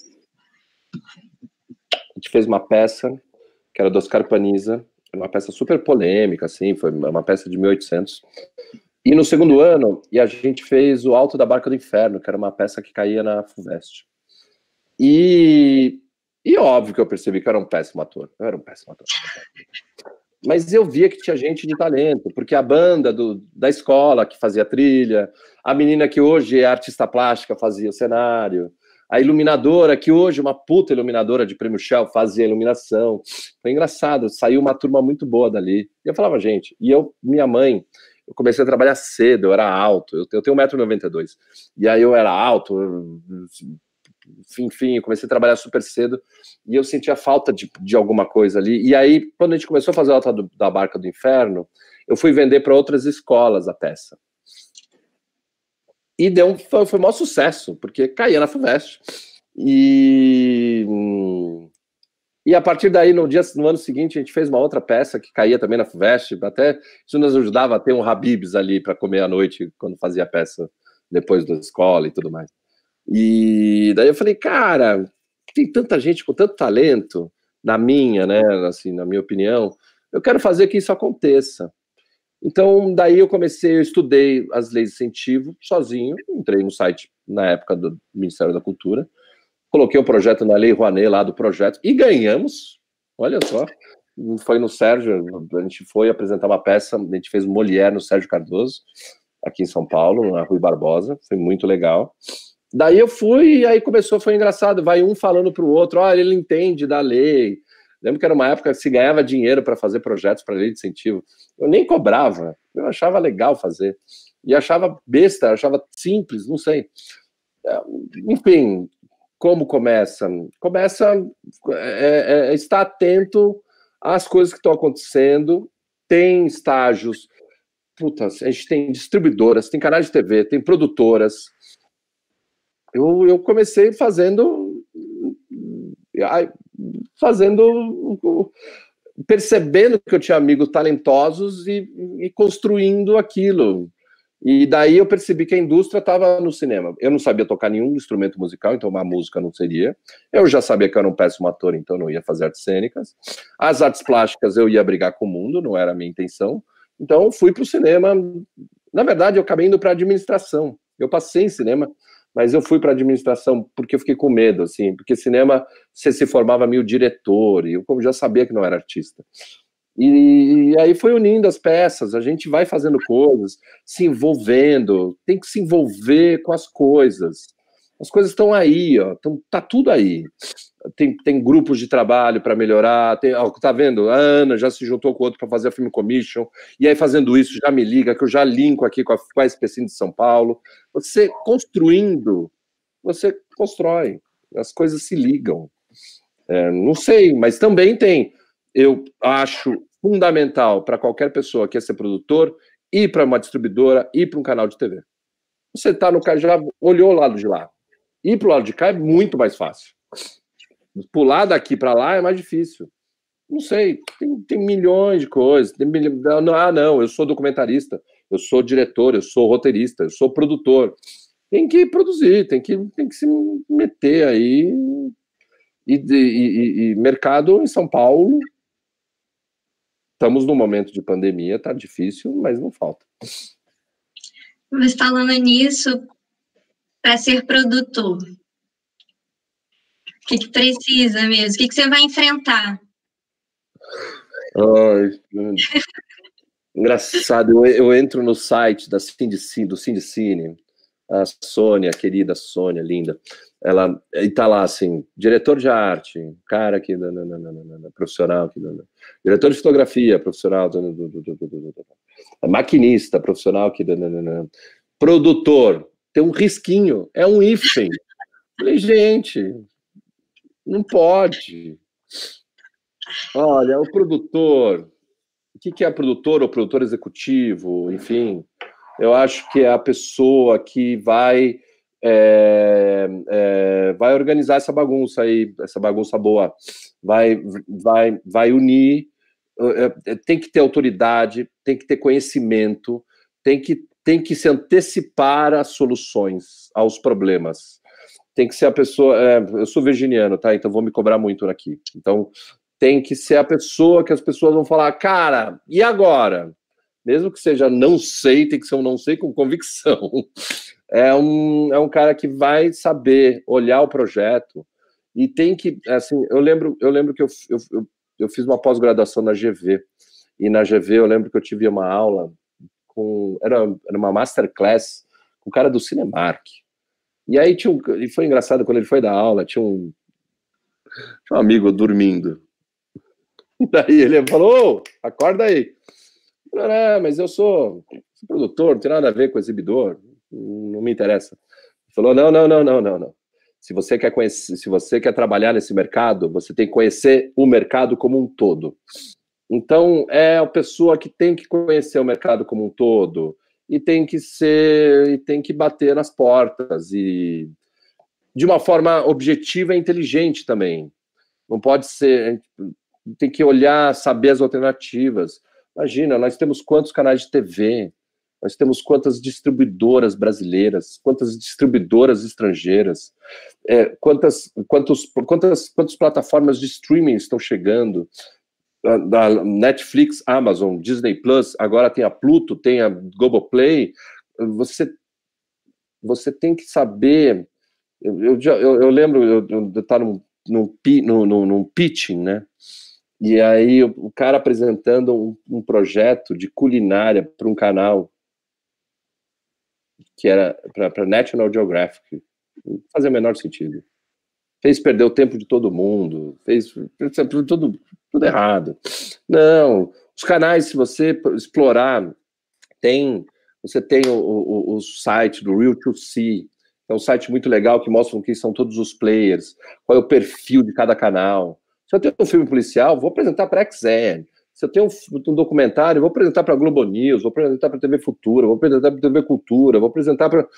A gente fez uma peça, que era do Oscar Paniza, uma peça super polêmica, assim, foi uma peça de mil e oitocentos. E no segundo ano, e a gente fez O Alto da Barca do Inferno, que era uma peça que caía na FUVEST. E, e óbvio que eu percebi que eu era um péssimo ator. Eu era um péssimo ator. Mas eu via que tinha gente de talento, porque a banda do, da escola que fazia trilha, a menina que hoje é artista plástica fazia o cenário, a iluminadora, que hoje, uma puta iluminadora de prêmio Shell, fazia a iluminação. Foi engraçado, saiu uma turma muito boa dali. E eu falava, gente, e eu, minha mãe, eu comecei a trabalhar cedo, eu era alto, eu tenho um metro e noventa e dois. E aí eu era alto, eu, enfim, eu comecei a trabalhar super cedo, e eu sentia falta de, de alguma coisa ali. E aí, quando a gente começou a fazer a Alta do, da Barca do Inferno, eu fui vender para outras escolas a peça. E deu um, foi, foi um maior sucesso, porque caía na FUVEST. E, e a partir daí, no, dia, no ano seguinte, a gente fez uma outra peça que caía também na FUVEST, até isso nos ajudava a ter um Habib's ali para comer à noite, quando fazia a peça depois da escola e tudo mais. E daí eu falei, cara, tem tanta gente com tanto talento, na minha, né, assim, na minha opinião, eu quero fazer que isso aconteça. Então, daí eu comecei, eu estudei as leis de incentivo sozinho, entrei no site na época do Ministério da Cultura, coloquei o projeto na Lei Rouanet lá do projeto e ganhamos, olha só, foi no Sérgio, a gente foi apresentar uma peça, a gente fez Molière no Sérgio Cardoso, aqui em São Paulo, na Rui Barbosa, foi muito legal. Daí eu fui, e aí começou, foi engraçado, vai um falando para o outro, olha, ele entende da lei. Lembro que era uma época que se ganhava dinheiro para fazer projetos para lei de incentivo. Eu nem cobrava, eu achava legal fazer. E achava besta, achava simples, não sei. Enfim, como começa? Começa é, é, estar atento às coisas que estão acontecendo, tem estágios, puta, a gente tem distribuidoras, tem canais de T V, tem produtoras. Eu, eu comecei fazendo... fazendo, percebendo que eu tinha amigos talentosos e, e construindo aquilo. E daí eu percebi que a indústria estava no cinema. Eu não sabia tocar nenhum instrumento musical, então uma música não seria. Eu já sabia que eu era um péssimo ator, então não ia fazer artes cênicas. As artes plásticas eu ia brigar com o mundo, não era a minha intenção. Então eu fui para o cinema. Na verdade, eu acabei indo para a administração. Eu passei em cinema, mas eu fui para a administração porque eu fiquei com medo, assim, porque cinema, você se formava meio diretor, e eu já sabia que não era artista. E, e aí foi unindo as peças, a gente vai fazendo coisas, se envolvendo, tem que se envolver com as coisas. As coisas estão aí, ó, tão, tá tudo aí. Tem, tem grupos de trabalho para melhorar, tem, ó, tá vendo? A Ana já se juntou com o outro para fazer a Film Commission, e aí fazendo isso já me liga, que eu já linko aqui com a, com a S P C de São Paulo. Você construindo, você constrói, as coisas se ligam. É, não sei, mas também tem. Eu acho fundamental para qualquer pessoa que quer ser produtor, ir para uma distribuidora, ir para um canal de T V. Você tá no cara, já olhou o lado de lá. Ir para o lado de cá é muito mais fácil. Pular daqui para lá é mais difícil. Não sei, tem, tem milhões de coisas. Tem milho... Ah, não, eu sou documentarista, eu sou diretor, eu sou roteirista, eu sou produtor. Tem que produzir, tem que, tem que se meter aí. E, e, e, e mercado em São Paulo, estamos num momento de pandemia, tá difícil, mas não falta. Mas falando nisso, para ser produtor, o que, que precisa mesmo? O que, que você vai enfrentar? Ai, engraçado, eu, eu entro no site da Cindicine, do Cindicine, a Sônia, a querida Sônia, linda, ela, e tá lá assim, diretor de arte, cara que, não, não, não, não, não, não, profissional, que, não, não, diretor de fotografia, profissional, não, não, não, não, não, não, maquinista, profissional, que, não, não, não, produtor, tem um risquinho, é um hífen. Falei, gente, não pode. Olha, o produtor, o que, que é produtor ou produtor executivo, enfim, eu acho que é a pessoa que vai, é, é, vai organizar essa bagunça aí, essa bagunça boa, vai, vai, vai unir, é, tem que ter autoridade, tem que ter conhecimento, tem que, tem que se antecipar às soluções, aos problemas. Tem que ser a pessoa, é, eu sou virginiano, tá? Então vou me cobrar muito aqui. Então tem que ser a pessoa que as pessoas vão falar, cara, e agora? Mesmo que seja não sei, tem que ser um não sei com convicção. É um, é um cara que vai saber olhar o projeto e tem que, assim, eu lembro, eu lembro que eu, eu, eu, eu fiz uma pós-graduação na G V, e na G V eu lembro que eu tive uma aula com, era, era uma masterclass com o cara do Cinemark. E aí tinha um, e foi engraçado, quando ele foi dar aula, tinha um, tinha um amigo dormindo. E daí ele falou, ô, acorda aí. Eu falei, ah, mas eu sou, sou produtor, não tem nada a ver com exibidor, não me interessa. Ele falou, não, não, não, não, não, não. Se você quer conhecer, se você quer trabalhar nesse mercado, você tem que conhecer o mercado como um todo. Então, é a pessoa que tem que conhecer o mercado como um todo, e tem que ser, e tem que bater nas portas, e de uma forma objetiva e inteligente também. Não pode ser, tem que olhar, saber as alternativas. Imagina, nós temos quantos canais de T V, nós temos quantas distribuidoras brasileiras, quantas distribuidoras estrangeiras, é, quantas, quantos, quantas, quantas plataformas de streaming estão chegando, da Netflix, Amazon, Disney Plus, agora tem a Pluto, tem a Globoplay. Você, você tem que saber. Eu, eu, eu, eu lembro eu, eu estar num, num, num, num pitching, né? E aí o, o cara apresentando um, um projeto de culinária para um canal que era para National Geographic. Não fazia o menor sentido. Fez perder o tempo de todo mundo, fez, fez tudo, tudo errado. Não, os canais, se você explorar, tem, você tem o, o, o site do Real to See, é um site muito legal que mostra quem são todos os players, qual é o perfil de cada canal. Se eu tenho um filme policial, vou apresentar para a X N. Se eu tenho um, um documentário, vou apresentar para a Globo News, vou apresentar para a T V Futura, vou apresentar para a T V Cultura, vou apresentar para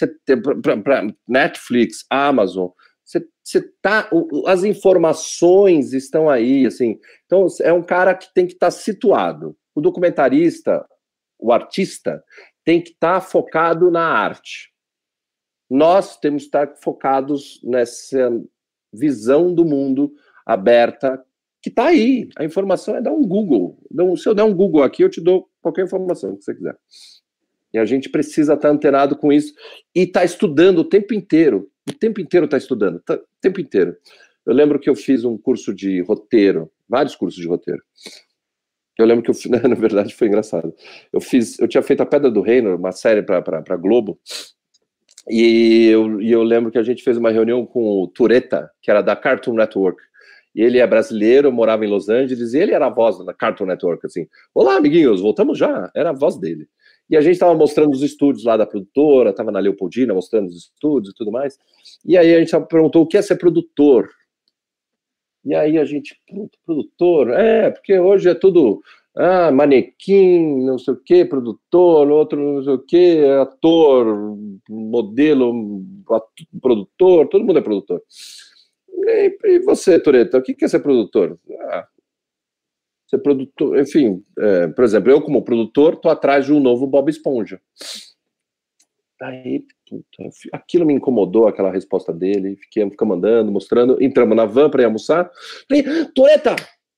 Netflix, Amazon. Você, você tá, as informações estão aí, assim. Então, é um cara que tem que estar tá situado. O documentarista, o artista, tem que estar tá focado na arte. Nós temos que estar tá focados nessa visão do mundo aberta, que está aí. A informação é dar um Google. Então, se eu der um Google aqui, eu te dou qualquer informação que você quiser. E a gente precisa estar tá antenado com isso e estar tá estudando o tempo inteiro. O tempo inteiro está estudando, tá, o tempo inteiro. Eu lembro que eu fiz um curso de roteiro, vários cursos de roteiro. Eu lembro que eu, na verdade, foi engraçado. Eu fiz, eu tinha feito A Pedra do Reino, uma série para a Globo, E eu, e eu lembro que a gente fez uma reunião com o Tureta, que era da Cartoon Network. E ele é brasileiro, morava em Los Angeles, e ele era a voz da Cartoon Network, assim. Olá, amiguinhos, voltamos já. Era a voz dele. E a gente estava mostrando os estúdios lá da produtora, estava na Leopoldina mostrando os estúdios e tudo mais. E aí a gente perguntou o que é ser produtor. E aí a gente, produtor? É, porque hoje é tudo ah, manequim, não sei o que, produtor, outro não sei o que, ator, modelo, ator, produtor, todo mundo é produtor. E, e você, Tureta, o que é ser produtor? Ah, ser produtor, enfim, é, por exemplo, eu como produtor tô atrás de um novo Bob Esponja. Aí, puta, aquilo me incomodou, aquela resposta dele, fiquei ficamos andando, mostrando, entramos na van para ir almoçar. Falei, Tureta,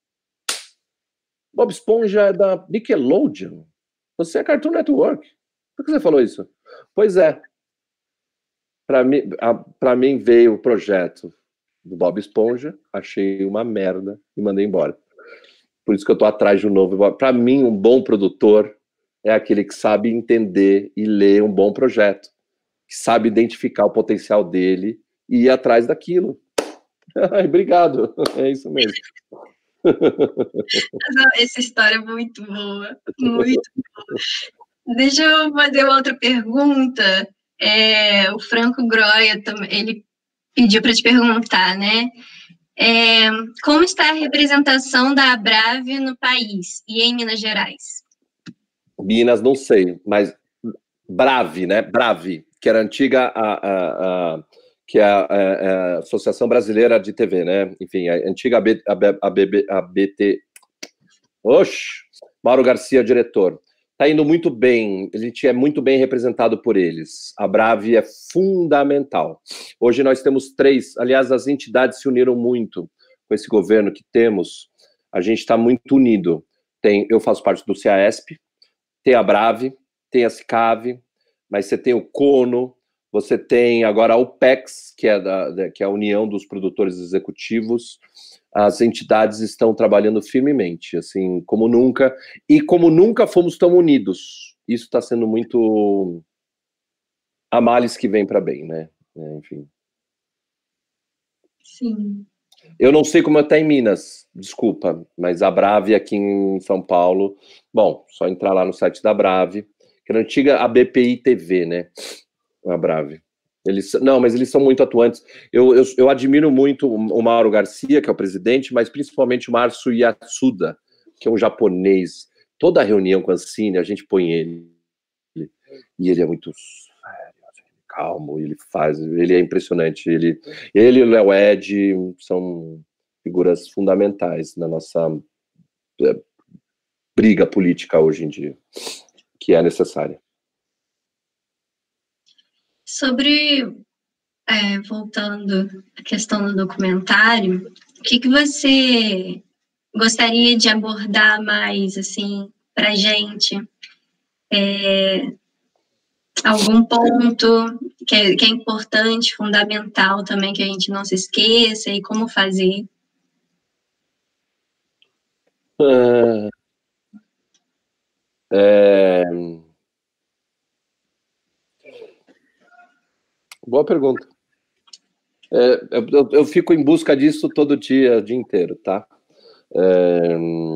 Bob Esponja é da Nickelodeon, você é Cartoon Network, por que você falou isso? Pois é, para mim, para mim veio o projeto do Bob Esponja, achei uma merda e mandei embora. Por isso que eu tô atrás de um novo. Para mim, um bom produtor é aquele que sabe entender e ler um bom projeto, que sabe identificar o potencial dele e ir atrás daquilo. Ai, obrigado, é isso mesmo. Essa história é muito boa, muito boa. Deixa eu fazer outra pergunta. É, o Franco Groia, ele pediu para te perguntar, né? É, como está a representação da Abrave no país e em Minas Gerais? Minas, não sei, mas Brave, né? Brave, que era a antiga, a, a, a, que é a, a, a Associação Brasileira de T V, né? Enfim, a antiga A B, a B, a B, a B T. Oxe, Mauro Garcia, diretor. Está indo muito bem, a gente é muito bem representado por eles. A Brave é fundamental. Hoje nós temos três, aliás, as entidades se uniram muito com esse governo que temos. A gente está muito unido. Tem, eu faço parte do CEASP, tem a Brave, tem a Cicave, mas você tem o Cono, você tem agora a UPEX, que é, da, que é a União dos Produtores Executivos. As entidades estão trabalhando firmemente, assim, como nunca, e como nunca fomos tão unidos. Isso está sendo muito a males que vem para bem, né? É, enfim. Sim. Eu não sei como está em Minas, desculpa, mas a Brave aqui em São Paulo, bom, só entrar lá no site da Brave, que era a antiga A B P I T V, né? A Brave. Eles, não, mas eles são muito atuantes. Eu, eu, eu admiro muito o Mauro Garcia, que é o presidente, mas principalmente o Márcio Yatsuda, que é um japonês. Toda reunião com a Ancine, a gente põe ele. E ele é muito calmo, ele faz, ele é impressionante. Ele, ele e o Léo Ed são figuras fundamentais na nossa é, briga política hoje em dia, que é necessária. Sobre, é, voltando à questão do documentário, o que, que você gostaria de abordar mais, assim, pra gente? É, algum ponto que é, que é importante, fundamental também, que a gente não se esqueça, e como fazer? É... É... Boa pergunta. É, eu, eu fico em busca disso todo dia, o dia inteiro, tá? É,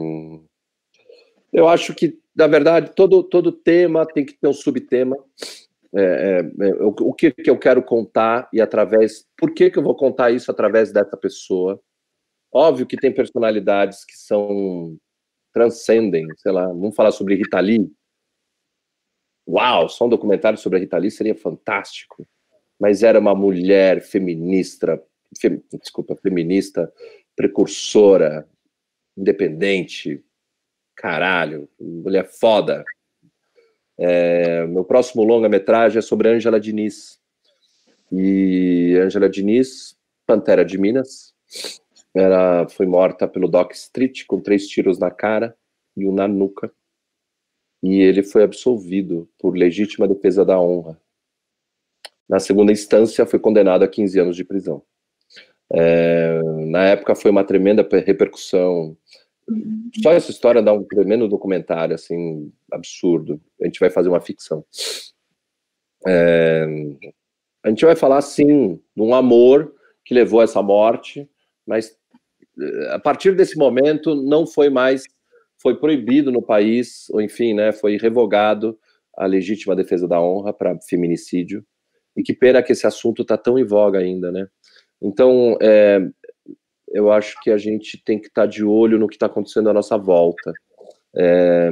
eu acho que, na verdade, todo, todo tema tem que ter um subtema. É, é, o, o que, que eu quero contar e através... Por que, que eu vou contar isso através dessa pessoa? Óbvio que tem personalidades que são... transcendem, sei lá, vamos falar sobre Rita Lee. Uau, só um documentário sobre a Rita Lee seria fantástico. Mas era uma mulher feminista, fem, desculpa, feminista, precursora, independente, caralho, mulher foda. É, meu próximo longa-metragem é sobre Ângela Diniz. E Ângela Diniz, Pantera de Minas, ela foi morta pelo Doc Street com três tiros na cara e um na nuca. E ele foi absolvido por legítima defesa da honra. Na segunda instância, foi condenado a quinze anos de prisão. É, na época, foi uma tremenda repercussão. Só essa história dá um tremendo documentário, assim, absurdo. A gente vai fazer uma ficção. É, A gente vai falar, sim, de um amor que levou a essa morte, mas a partir desse momento não foi mais, foi proibido no país, ou enfim, né, foi revogado a legítima defesa da honra para feminicídio, e que pena que esse assunto está tão em voga ainda, né? Então, é, eu acho que a gente tem que estar tá de olho no que está acontecendo à nossa volta. É,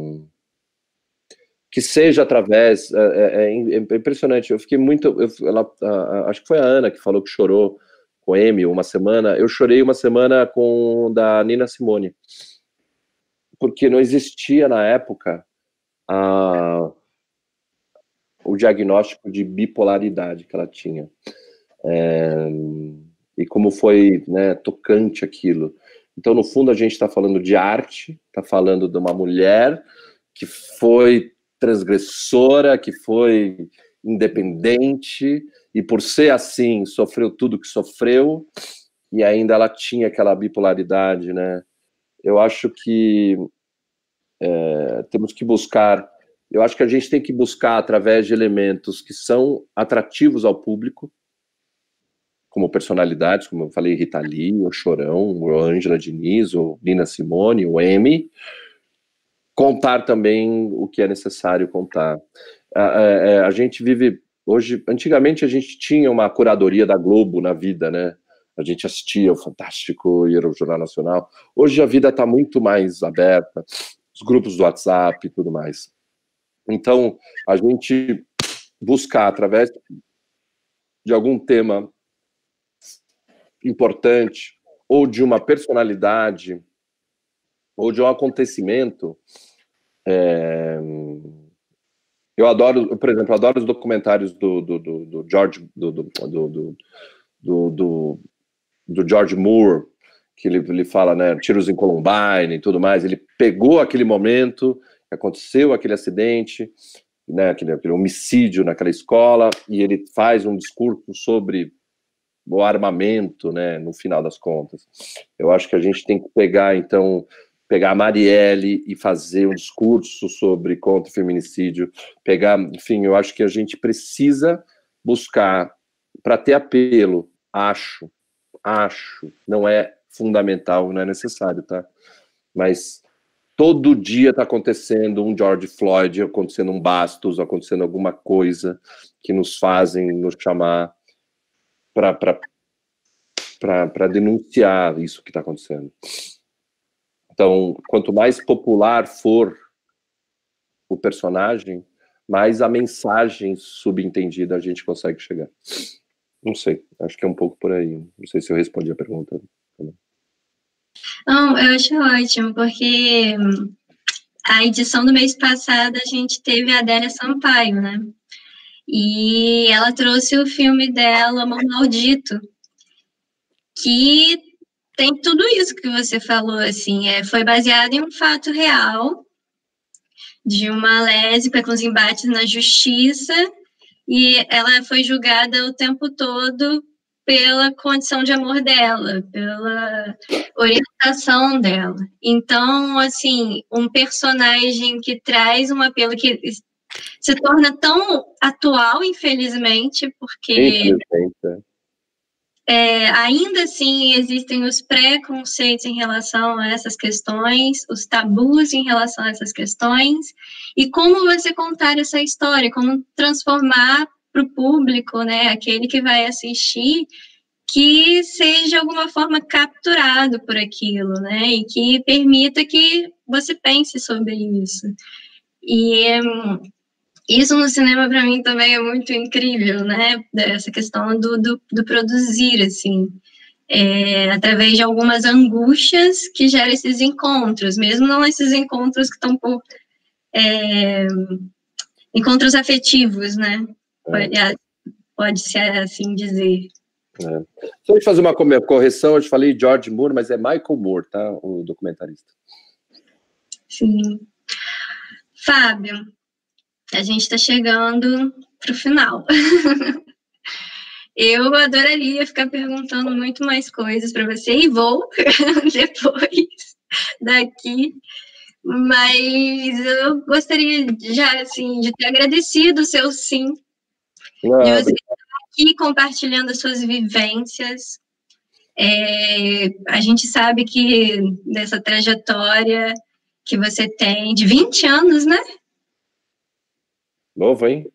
que seja através, é, é, é impressionante, eu fiquei muito, eu, ela, a, acho que foi a Ana que falou que chorou com Amy uma semana, eu chorei uma semana com da Nina Simone, porque não existia na época a, o diagnóstico de bipolaridade que ela tinha, é, e como foi, né, tocante aquilo. Então, no fundo, a gente está falando de arte, está falando de uma mulher que foi transgressora, que foi independente, e por ser assim, sofreu tudo que sofreu, e ainda ela tinha aquela bipolaridade, né? Eu acho que é, temos que buscar, eu acho que a gente tem que buscar através de elementos que são atrativos ao público, como personalidades, como eu falei, Rita Lee, o Chorão, o Ângela Diniz, o Nina Simone, o Amy, contar também o que é necessário contar. A, a, a gente vive hoje, antigamente a gente tinha uma curadoria da Globo na vida, né? A gente assistia o Fantástico e era o Jornal Nacional. Hoje a vida está muito mais aberta, os grupos do WhatsApp e tudo mais. Então, a gente buscar através de algum tema importante ou de uma personalidade ou de um acontecimento. É... Eu adoro, por exemplo, eu adoro os documentários do, do, do, do George do, do, do, do, do, do George Moore, que ele, ele fala, né, tiros em Columbine e tudo mais. Ele pegou aquele momento, aconteceu aquele acidente, né, aquele, aquele homicídio naquela escola, e ele faz um discurso sobre o armamento, né, no final das contas. Eu acho que a gente tem que pegar, então, pegar a Marielle e fazer um discurso sobre contra o feminicídio, pegar, enfim, eu acho que a gente precisa buscar, para ter apelo, acho, acho, não é fundamental, não é necessário, tá? Mas todo dia está acontecendo um George Floyd, acontecendo um Bastos, acontecendo alguma coisa que nos fazem nos chamar para denunciar isso que está acontecendo. Então, quanto mais popular for o personagem, mais a mensagem subentendida a gente consegue chegar. Não sei, acho que é um pouco por aí. Não sei se eu respondi a pergunta. Não, eu acho ótimo, porque a edição do mês passado a gente teve a Adélia Sampaio, né? E ela trouxe o filme dela, Amor Maldito, que tem tudo isso que você falou, assim, é, foi baseado em um fato real de uma lésbica com os embates na justiça, e ela foi julgada o tempo todo pela condição de amor dela, pela orientação dela. Então, assim, um personagem que traz um apelo que se torna tão atual, infelizmente, porque é, ainda assim existem os preconceitos em relação a essas questões, os tabus em relação a essas questões, e como você contar essa história, como transformar para o público, né, aquele que vai assistir, que seja de alguma forma capturado por aquilo, né, e que permita que você pense sobre isso. E hum, isso no cinema, para mim, também é muito incrível, né? Essa questão do, do, do produzir, assim, é, através de algumas angústias que geram esses encontros, mesmo não esses encontros que estão por... É, encontros afetivos, né? Pode, pode ser assim dizer. É. Só de fazer uma correção, eu te falei George Moore, mas é Michael Moore, tá? O documentarista. Sim. Fábio, a gente está chegando para o final. Eu adoraria ficar perguntando muito mais coisas para você, e vou depois daqui, mas eu gostaria já, assim, de ter agradecido o seu sim, Não, de você aqui compartilhando as suas vivências. É, a gente sabe que dessa trajetória que você tem de vinte anos, né? Novo, hein?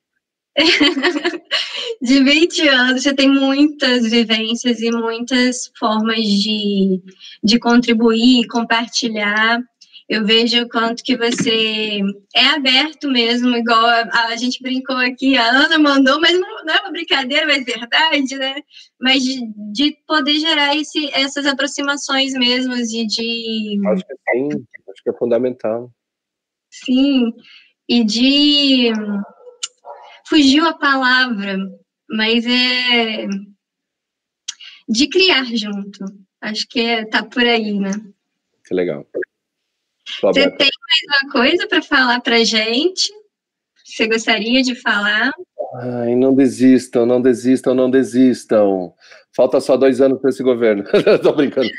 De vinte anos, você tem muitas vivências e muitas formas de, de contribuir, compartilhar. Eu vejo o quanto que você é aberto mesmo, igual a, a gente brincou aqui, a Ana mandou, mas não, não é uma brincadeira, mas verdade, né? Mas de, de poder gerar esse, essas aproximações mesmo, de, de... Acho que sim, acho que é fundamental. Sim, e de... Fugiu a palavra, mas é... de criar junto. Acho que é, tá por aí, né? Que legal. Você tem mais uma coisa para falar para gente? Você gostaria de falar? Ai, não desistam, não desistam, não desistam. Falta só dois anos para esse governo. Tô brincando.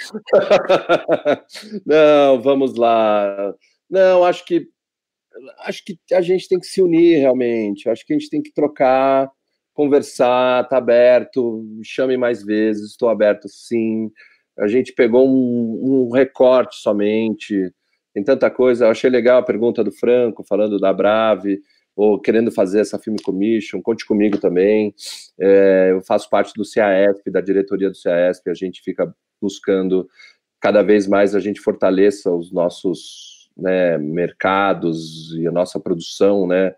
Não, vamos lá. Não, acho que acho que a gente tem que se unir realmente. Acho que a gente tem que trocar, conversar, tá aberto. Me chame mais vezes, estou aberto sim. A gente pegou um, um recorte somente. Tem tanta coisa. Eu achei legal a pergunta do Franco, falando da Brave, ou querendo fazer essa Film Commission. Conte comigo também. É, eu faço parte do C A E S P, da diretoria do C A E S P. A gente fica buscando cada vez mais a gente fortaleça os nossos, né, mercados e a nossa produção, né?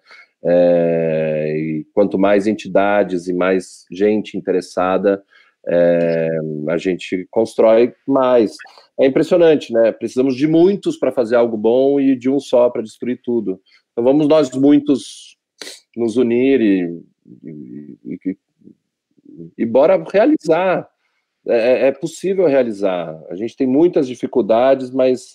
É, e quanto mais entidades e mais gente interessada, é, a gente constrói mais. É impressionante, né? Precisamos de muitos para fazer algo bom e de um só para destruir tudo. Então vamos nós muitos nos unir e, e, e, e bora realizar. É, é possível realizar. A gente tem muitas dificuldades, mas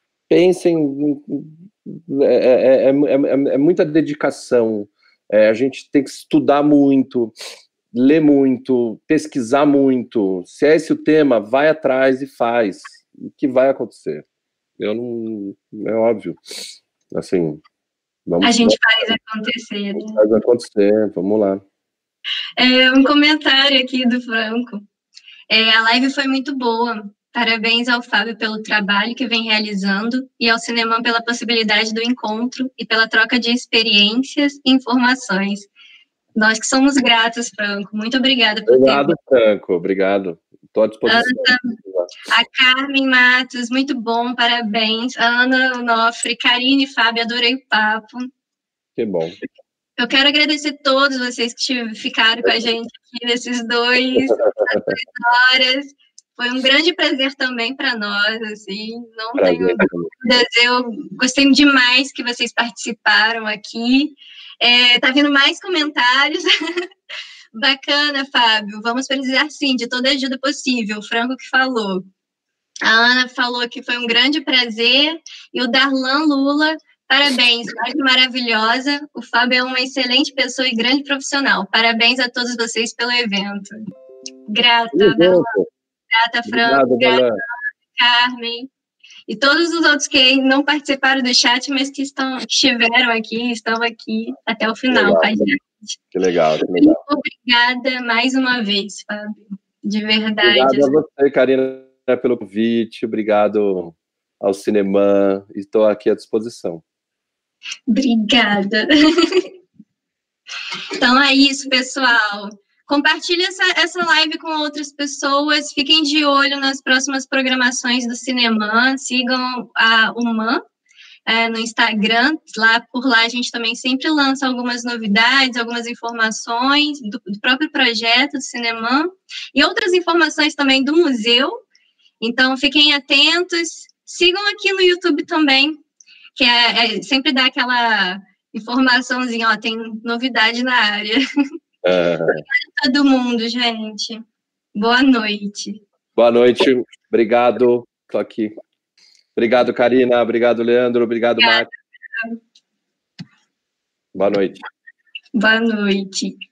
pensem, é, é, é, é, é muita dedicação. É, a gente tem que estudar muito, ler muito, pesquisar muito. Se é esse o tema, vai atrás e faz. O que vai acontecer? Eu não... É óbvio. Assim, vamos... A gente faz acontecer, né? Faz acontecer, vamos lá. É, um comentário aqui do Franco. É, a live foi muito boa. Parabéns ao Fábio pelo trabalho que vem realizando e ao Cinemã pela possibilidade do encontro e pela troca de experiências e informações. Nós que somos gratos, Franco. Muito obrigada por obrigado, ter... Franco. Obrigado. Estou à disposição. Ana, a Carmen Matos, muito bom, parabéns. Ana Onofre, Karine e Fábio, adorei o papo. Que bom. Eu quero agradecer a todos vocês que ficaram com a gente aqui nesses dois, duas horas. Foi um grande prazer também para nós, assim, não prazer, tenho dúvidas. Eu gostei demais que vocês participaram aqui. É, tá vindo mais comentários. Bacana, Fábio. Vamos precisar, sim, de toda a ajuda possível. O Franco que falou. A Ana falou que foi um grande prazer. E o Darlan Lula, parabéns, live maravilhosa. O Fábio é uma excelente pessoa e grande profissional. Parabéns a todos vocês pelo evento. Grata, Darlan. Grata, Franco. Grata, Carmen. E todos os outros que não participaram do chat, mas que, estão, que estiveram aqui, estão aqui até o final, tá, gente? Que legal, que legal. Muito obrigada mais uma vez, Fábio. De verdade. Obrigado a você, Karina, pelo convite. Obrigado ao Cinemã. Estou aqui à disposição. Obrigada. Então é isso, pessoal. Compartilhe essa, essa live com outras pessoas. Fiquem de olho nas próximas programações do Cinemã. Sigam a UMAN é, no Instagram. Lá, por lá a gente também sempre lança algumas novidades, algumas informações do, do próprio projeto do Cinemã e outras informações também do museu. Então, fiquem atentos. Sigam aqui no YouTube também, que é, é, sempre dá aquela informaçãozinha, ó, tem novidade na área. É. Obrigada a todo mundo, gente. Boa noite. Boa noite. Obrigado. Estou aqui. Obrigado, Karina. Obrigado, Leandro. Obrigado, Marcos. Boa noite. Boa noite.